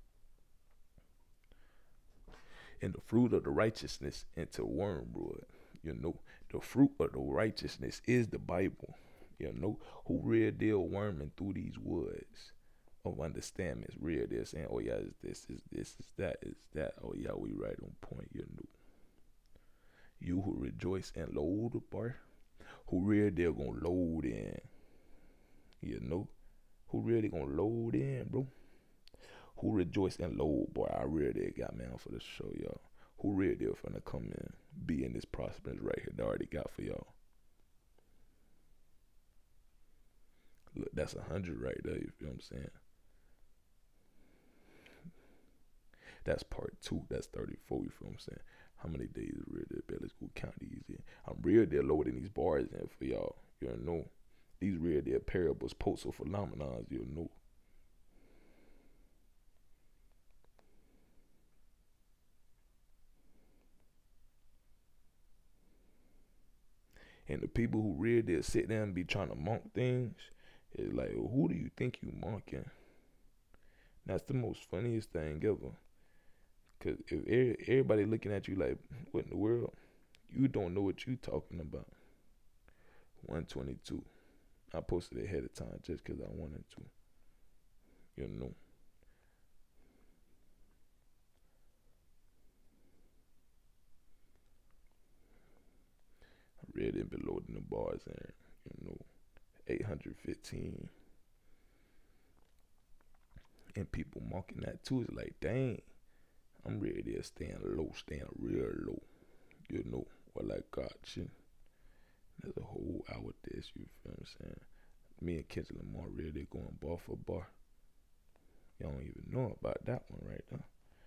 And the fruit of the righteousness into wormwood. You know, the fruit of the righteousness is the Bible. You know, who real deal worming through these woods of understanding. It's real. They're saying, oh yeah, it's this, is this, is that, is that. Oh yeah, we right on point. You know. You who rejoice and load, boy. Who really they're gonna load in. You know. Who really gonna load in, bro. Who rejoice and load, boy. I really got man for the show, y'all. Who really they're finna come in, be in this prosperous right here. They already got for y'all. Look, that's a hundred right there. You feel what I'm saying? That's part two. That's thirty-four. You feel what I'm saying? How many days is real deal? Let's go count these in. I'm real deal loading these bars in for y'all. You know. These real deal parables, postal phenomenons, you know. And the people who real deal sit there and be trying to monk things, it's like, well, who do you think you monking? That's the most funniest thing ever. Cause if everybody looking at you like, what in the world? You don't know what you talking about. one twenty-two. I posted it ahead of time just cause I wanted to. You know. I read it below in the bars and you know, eight hundred fifteen. And people mocking that too. It's like, dang. I'm ready to stand low, stand real low. You know, what I got you. There's a whole hour this, you feel what I'm saying? Me and Kendrick Lamar really going bar for bar. Y'all don't even know about that one right now.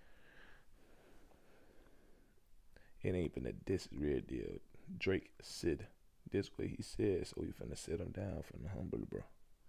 It ain't even a diss, is real deal. Drake said this way he said, so you finna sit him down from the humble, bro.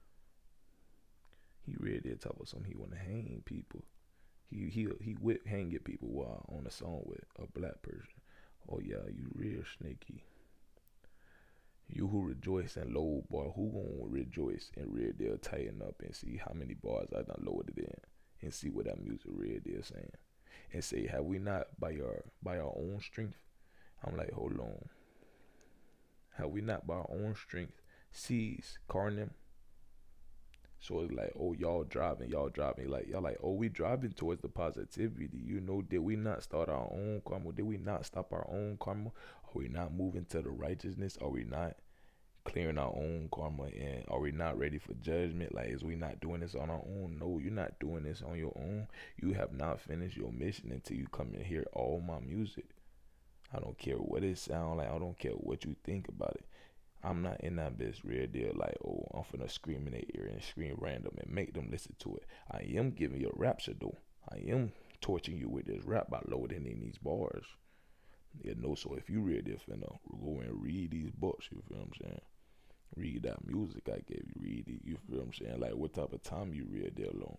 He really did talk about something he wanna hang people. He he he whip hanging people while on a song with a black person. Oh yeah, you real snaky. You who rejoice and load, boy, who gonna rejoice and real deal tighten up and see how many bars I done loaded in and see what that music real deal saying. And say, have we not by our by our own strength? I'm like, hold on. Have we not by our own strength seized Carnum? So it's like, oh, y'all driving, y'all driving. Like, y'all like, oh, we driving towards the positivity. You know, did we not start our own karma? Did we not stop our own karma? Are we not moving to the righteousness? Are we not clearing our own karma? And are we not ready for judgment? Like, is we not doing this on our own? No, you're not doing this on your own. You have not finished your mission until you come and hear all my music. I don't care what it sound like. I don't care what you think about it. I'm not in that bitch real deal like, oh, I'm finna scream in their ear and scream random and make them listen to it. I am giving you a rapture though. I am torching you with this rap by loading in these bars. You know, so if you real deal finna go and read these books, you feel what I'm saying? Read that music I gave you, read it, you feel what I'm saying? Like what type of time you real deal on?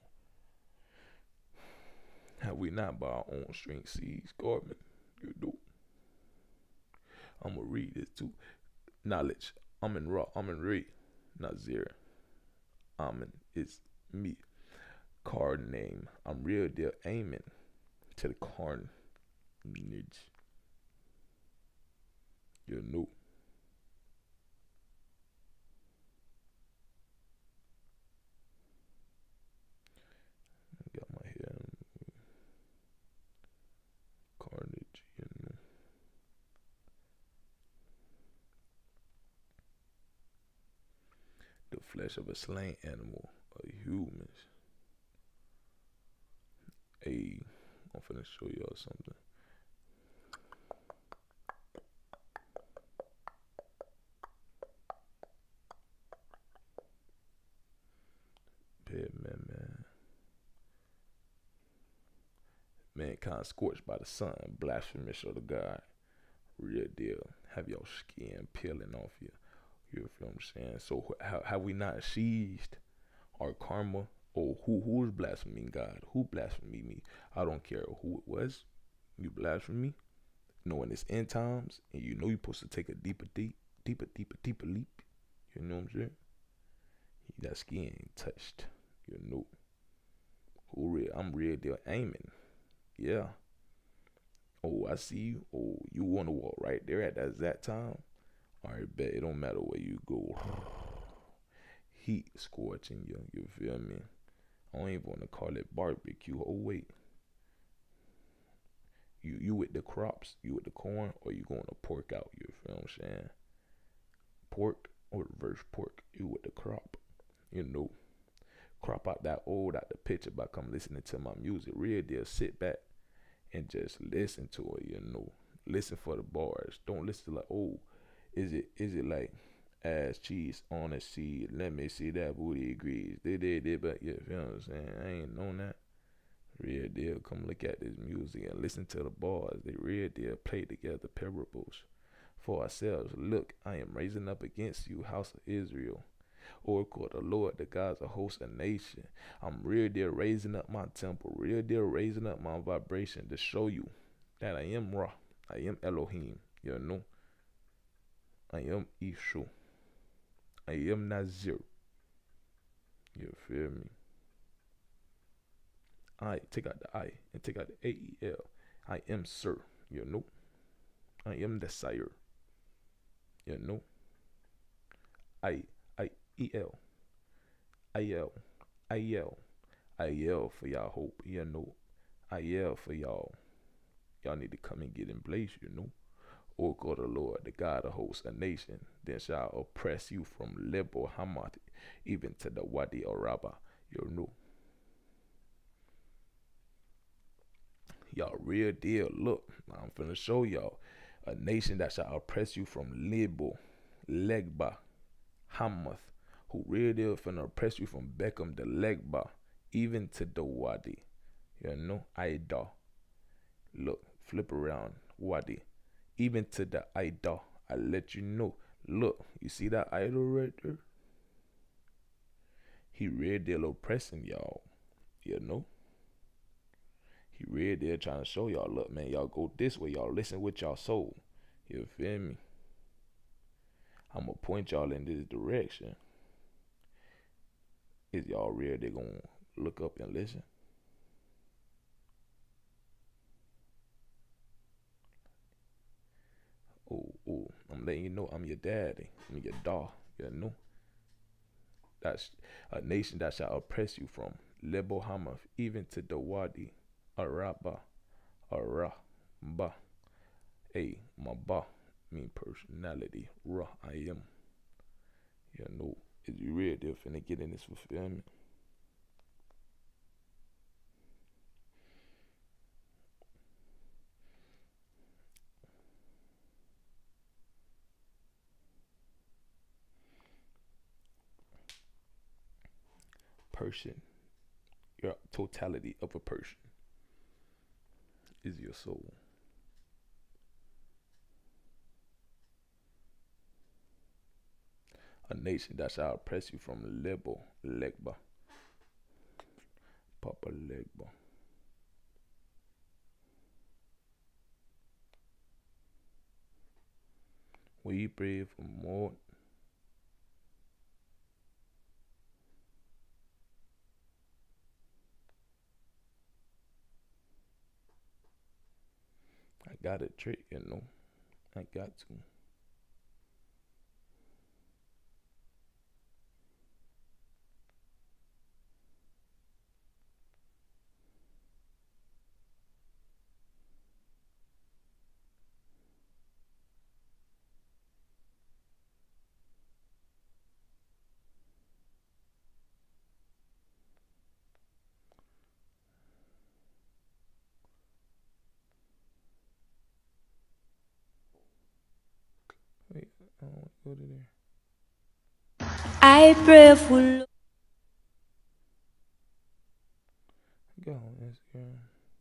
Have we not by our own strength seized Garmin? You do. I'm gonna read this too. Knowledge. I'm in raw. I'm in re. Not zero. Amen. It's me. Card name. I'm real deal aiming to the carnage. You know. I got my hair. Carnage. You know. The flesh of a slain animal, a humans. Hey, I'm finna show y'all something. Man, man. Mankind scorched by the sun, blasphemous of the God. Real deal. Have your skin peeling off you. You feel what I'm saying? So how have we not seized our karma? Or who who is blaspheming God? Who blasphemed me? I don't care who it was. You blaspheme, knowing it's end times, and you know you're supposed to take a deeper, deep, deeper, deeper, deeper leap. You know what I'm saying? That skin ain't touched. You know. Who real? I'm real deal aiming. Yeah. Oh, I see you. Oh, you want to walk right there at that exact time? All right, bet. It don't matter where you go. Heat scorching you. You feel me? I don't even want to call it barbecue. Oh wait, you you with the crops, you with the corn, or you going to pork out? You feel what I'm saying? Pork or reverse pork, you with the crop. You know, crop out that old out the picture by come listening to my music. Real deal, sit back and just listen to it. You know, listen for the bars. Don't listen to like, oh, is it is it like ass cheese on a seed? Let me see that booty grease. They did it, but you feel what I'm saying? I ain't known that. Real deal, come look at this music and listen to the bars. They real deal play together parables for ourselves. Look, I am raising up against you, house of Israel. Oracle of the Lord, the gods of hosts and nation. I'm real deal raising up my temple, real deal raising up my vibration to show you that I am Ra, I am Elohim, you know. I am Ishu, I am Nazir. You feel me? I take out the I and take out the A E L. I am Sir, you know. I am the sire, you know. I I E L I L I yell I yell for y'all hope, you know. I yell for y'all. Y'all need to come and get in place, you know. Or go to the Lord, the God of hosts, a nation, then shall oppress you from Lebo Hamath even to the Wadi Araba, you know. Y'all real deal. Look, I'm finna show y'all a nation that shall oppress you from Lebo, Legba, Hamath, who real deal finna oppress you from Beckham to Legba, even to the Wadi. You know, Aida. Look, flip around, Wadi, even to the Aida. I let you know. Look, you see that idol right there? He real deal oppressing y'all. You know. He real deal trying to show y'all, look, man, y'all go this way. Y'all listen with y'all soul. You feel me? I'm going to point y'all in this direction. Is y'all real? They going to look up and listen? Oh, oh, I'm letting you know I'm your daddy. I'm your dog. You know? That's a nation that shall oppress you from Lebo Hamath even to the Wadi Araba Araba. Hey, my ba mean personality. Ra, I am. You know, is you real deal finna get in this fulfillment? Person, your totality of a person is your soul. A nation that shall oppress you from Lebo, Legba, Papa Legba. We pray for more. I got a trick, you know. I got to. Wait, I don't want to go to there. I pray for Go on Instagram.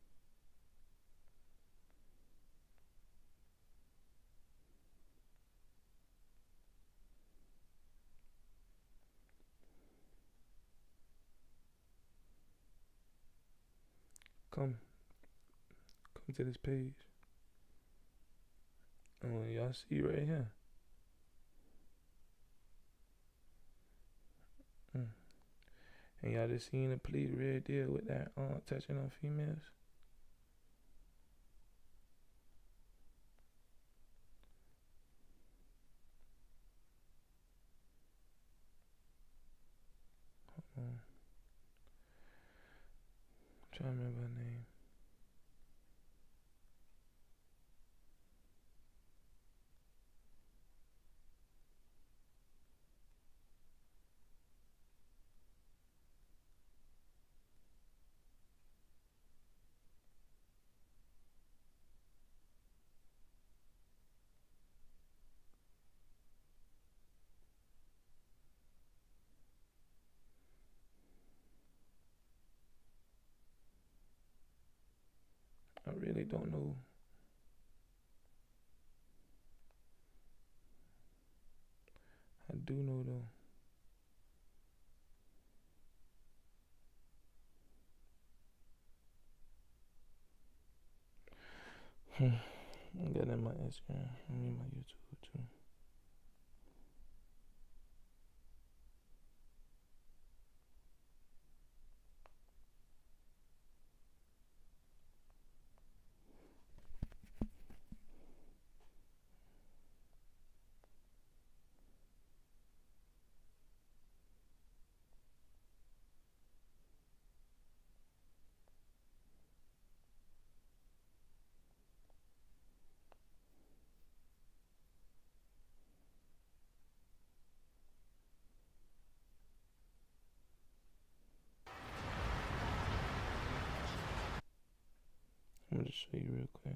Come, come to this page. Oh, y'all see right here. Mm. And y'all just seen a police red deal with that uh, touching on females. trying to remember her name. I really don't know. I do know though. Hmm. I got it in my Instagram. I mean my YouTube too. I'm gonna show you real quick.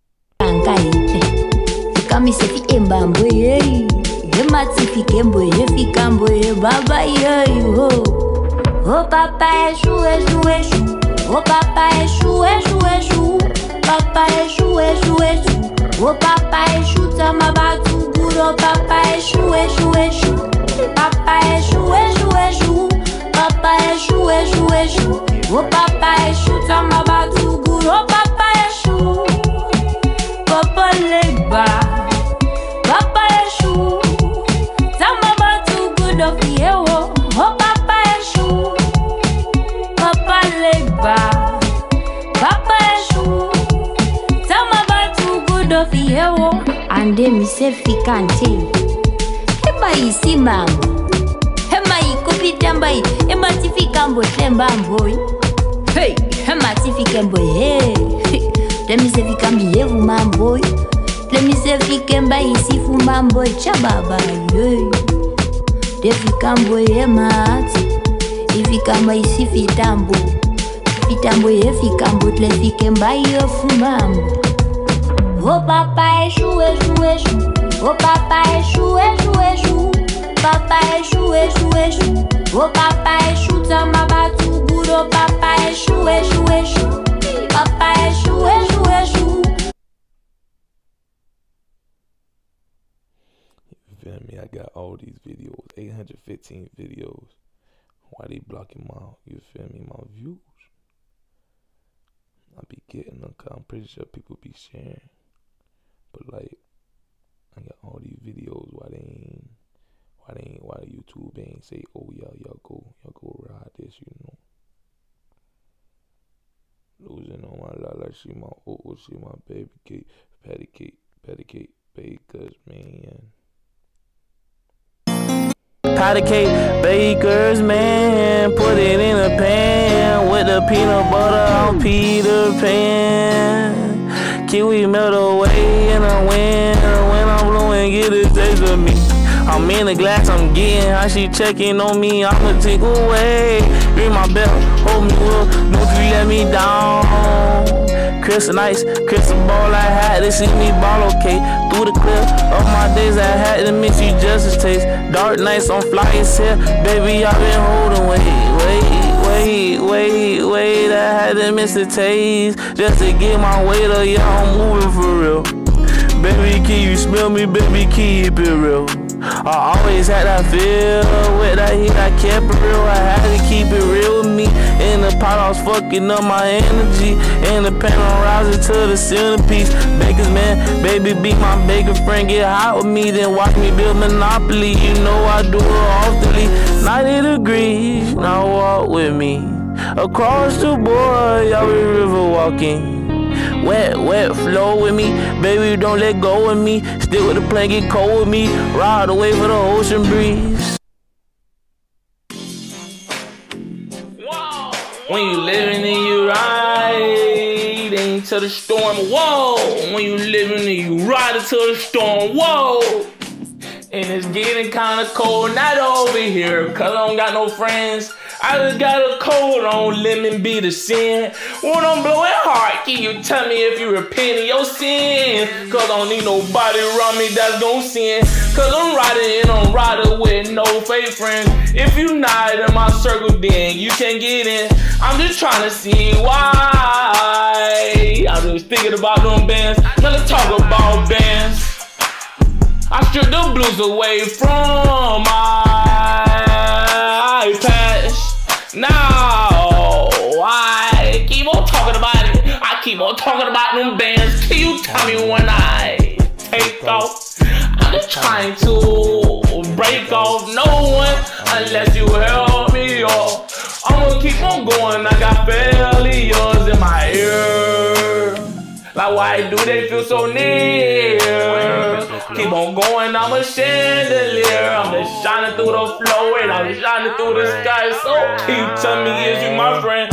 Kami sefi embambo ye, emati fike mbo ye fika mbo ye baba ye ho. Oh papa échou échou échou, oh papa échou échou échou, papa échou échou échou, oh papa échou tama batu good, oh papa échou échou échou, papa échou échou échou, papa échou échou échou, oh papa échou tama batu good, oh papa échou, papa legba. Papa échou, tama batu good of you. Oh papa échou, papa legba. Papa échou, tama batu good of you. Ande mi se fikante. Eba isi mambo. Hema ikopi tambai. Ema tifika mbo temba mboi. Hey, hema tifika mboi. Hey, demi se fika mbiyevu mamboi. Let me say fikemba isi fumambo chababa yo. De fikambo ye mati. Ifikamba isi fitambo. Fitambo ye fikambo tle fikemba yo fumambo. Oh papa échou échou échou. Oh papa échou échou échou. Papa échou échou échou. Oh papa échou tama batu good. Oh papa échou échou échou. Papa échou échou échou. Feel me? I got all these videos, eight hundred fifteen videos. Why they blocking my, you feel me, my views? I be getting them, cause I'm pretty sure people be sharing. But like, I got all these videos. Why they ain't, why they ain't, why YouTube ain't say, oh y'all, y'all go, y'all go ride this, you know? Losing on my la la, she my oh, oh, she my baby cake, patty cake, patty cake, bakers, man. Patty cake, bakers, man. Put it in a pan with the peanut butter on Peter Pan. Kiwi melt away in the wind. When I'm blowing, get a taste of me. I'm in the glass, I'm getting how she checking on me. I'ma take away. Ring my bell, hold me up, don't you let me down. Crystal ice, crystal ball, I had to see me ball okay. Through the clip of my days, I had to miss you just a taste. Dark nights on fly as hell, baby, I've been holding wait, wait, wait, wait, wait. I had to miss the taste just to get my weight up. Yeah, I'm moving for real. Baby, can you smell me? Baby, keep it real. I always had that feel with that heat, I kept it real. I had to keep it real with me. In the pot, I was fucking up my energy. In the pan, I'm rising to the centerpiece. Bakers, man, baby, be my baker friend. Get hot with me, then watch me build Monopoly. You know I do it oftenly. ninety degrees, now walk with me. Across the board, y'all be river walking. Wet, wet, flow with me. Baby, don't let go of me. Stick with the plan, get cold with me. Ride away for the ocean breeze. Whoa. When you living and you ride into the storm, whoa. When you living and you ride into the storm, whoa. And it's getting kinda cold, not over here, cause I don't got no friends. I just got a cold on, lemon be the sin. When I'm blowing hard, can you tell me if you repent of your sin? Cause I don't need nobody around me that's gon' sin. Cause I'm riding and I'm riding with no fake friends. If you not in my circle, then you can't get in. I'm just trying to see why. I'm just thinking about them bands. Now let's talk about bands. I stripped the blues away from my past. Now I keep on talking about it. I keep on talking about them bands. Can you tell me when I take off? I'm just trying to break off no one unless you help me off. I'm gonna keep on going. I got failures in my ear. Like why do they feel so near? Keep on going, I'm a chandelier. I'm just shining through the floor and I'm shining through the sky. So keep telling me, is you my friend?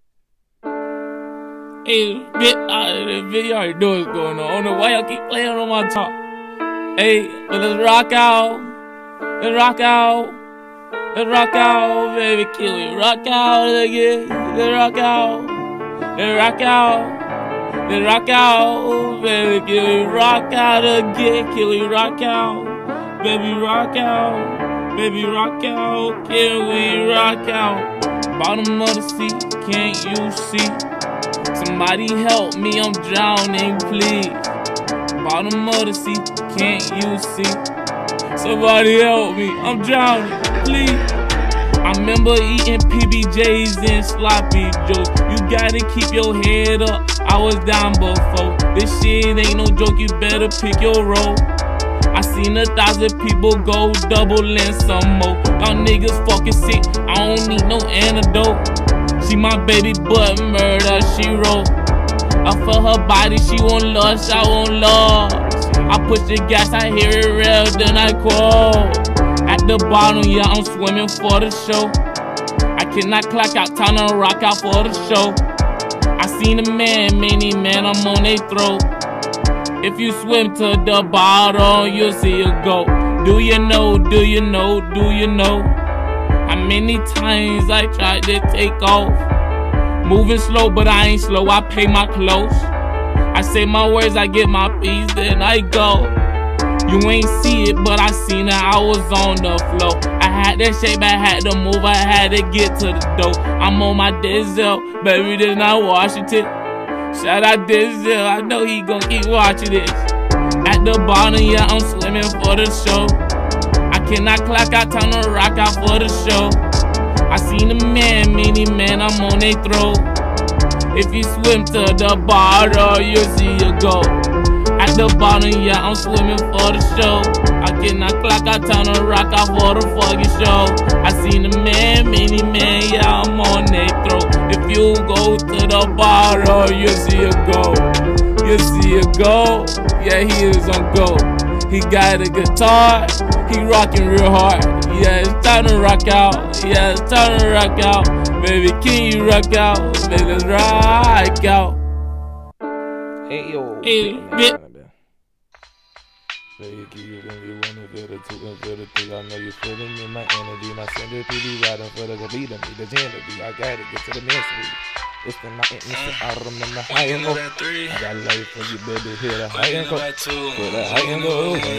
Hey, bit out of the video, you already know what's going on. I don't know why y'all keep playing on my top. Hey, but let's rock out. Let's rock out. Let's rock out, baby. Can we rock out again? Let's rock out. Let's rock out. Let's rock out, baby, can we rock out again? Can we rock out? Baby, rock out. Baby, rock out. Can we rock out? Bottom of the sea, can't you see? Somebody help me, I'm drowning, please. Bottom of the sea, can't you see? Somebody help me, I'm drowning, please. I remember eating P B Js and sloppy joes. You gotta keep your head up, I was down before. This shit ain't no joke, you better pick your role. I seen a thousand people go double and some more. Y'all niggas fucking sick, I don't need no antidote. She my baby but murder, she wrote. I for her body, she won't lust, I won't love. I push the gas, I hear it real, then I quote. At the bottom, yeah, I'm swimming for the show. I cannot clock out, time to rock out for the show. I seen a man, many man, I'm on their throat. If you swim to the bottom, you'll see it go. Do you know, do you know, do you know? How many times I tried to take off? Moving slow, but I ain't slow, I pay my clothes. I say my words, I get my peace, then I go. You ain't see it, but I seen it, I was on the floor. I had that shape, I had to move, I had to get to the dough. I'm on my Denzel, baby, this not Washington. Shout out Denzel, I know he gon' keep watching this. At the bottom, yeah, I'm swimming for the show. I cannot clock out, time to rock out for the show. I seen a man, many man, I'm on their throat. If you swim to the bottom, you'll see it go. At the bottom, yeah, I'm swimming for the show. I cannot clock out, time to rock out for the fucking show. I seen a man, many man, yeah, I'm on their throat. If you go to the bottom, you see it go. You see it go, yeah, he is on go. He got a guitar, he rocking real hard. Yeah, it's time to rock out, yeah, it's time to rock out. Baby, can you rock out? Baby, let's rock out. Hey, yo. Hey, bit. Say you give you when you want to feel the two and feel the three. I know you're feeling in my energy. My sympathy be riding for the beat of me, the jam to be. I gotta get to the mystery. It's the night and it's the I remember high and low. I got life for you, baby. Hear the high and go. Hear the high and go.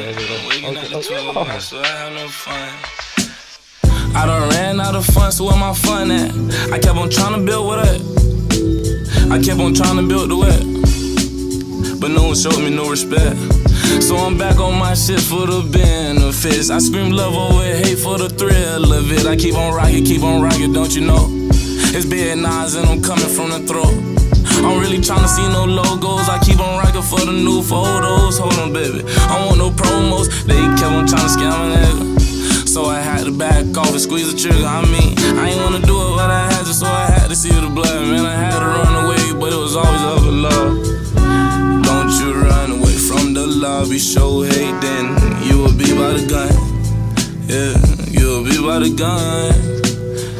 So I have no fun. I done ran out of fun, so where my fun at? I kept on trying to build what up. I kept on trying to build the web, but no one showed me no respect. So I'm back on my shit for the benefits. I scream love over hate for the thrill of it. I keep on rocking, keep on rocking, don't you know? It's big Nas and I'm coming from the throat. I'm really tryna see no logos. I keep on rocking for the new photos. Hold on, baby, I want no promos. They kept on tryna scam a nigga, so I had to back off and squeeze the trigger. I mean, I ain't wanna do it, but I had to, so I had to see the blood. Man, I had to run away, but it was always up for love. Don't you run away from the lobby, show hate, then you will be by the gun. Yeah, you will be by the gun. You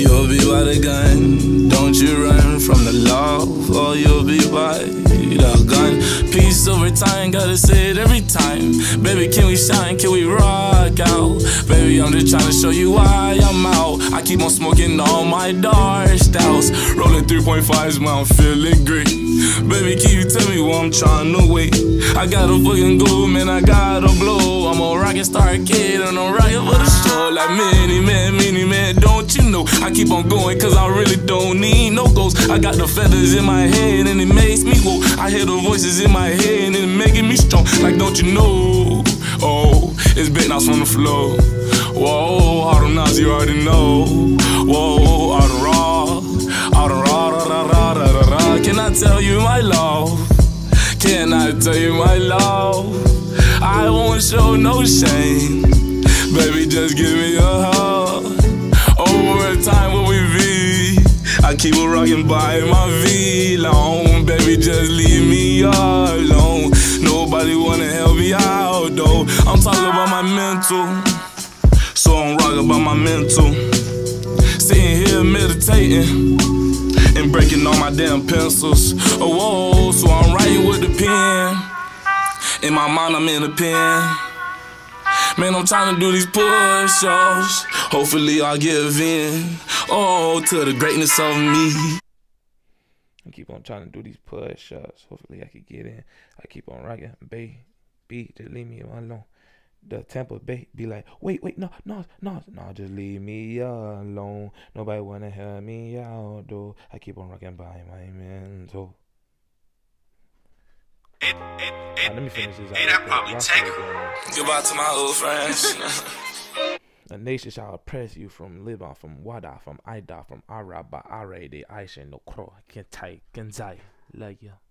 you'll be by the gun. Don't you run from the love, or you'll be by the gun. Peace over time, gotta say it every time. Baby, can we shine, can we rock out? Baby, I'm just trying to show you why I'm out. I keep on smoking all my dark styles. Rolling three point fives, man, I'm feeling great. Baby, can you tell me what I'm trying to wait? I gotta fucking go, man, I gotta blow. I'm a rocket star kid, and I'm rockin' for the show. Like many man, many man, don't you know? I keep on going, cause I really don't need no ghosts. I got the feathers in my head, and it makes me whoa. I hear the voices in my head, and it making me strong. Like, don't you know? Oh, it's big knocks from the floor. Whoa, all them knocks you already know. Whoa, all the raw, all the raw, da da da da da da. Can I tell you my love? Can I tell you my love? I won't show no shame. Baby, just give me a hug. Over time, what we be? I keep on rocking by my V long. Baby, just leave me alone. Nobody wanna help me out, though. I'm talking about my mental, so I'm rocking about my mental. Sitting here meditating and breaking all my damn pencils. Oh, whoa, so I'm writing with the pen. In my mind, I'm in the pen. Man, I'm trying to do these push-ups. Hopefully I'll give in. Oh, to the greatness of me. I keep on trying to do these push-ups. Hopefully I can get in. I keep on rocking. Bay, B, just leave me alone. The Tampa Bay be like, wait, wait, no, no, no, no, just leave me alone. Nobody wanna help me out, though. I keep on rocking by my mental. It, it, it, Right, let me finish this. it, it, probably take it. Goodbye to my old friends. A nation shall oppress you from Liban, from Wada, from Ida, from Arab, Are, the Aisha, no crow, can tie, can tie, like ya.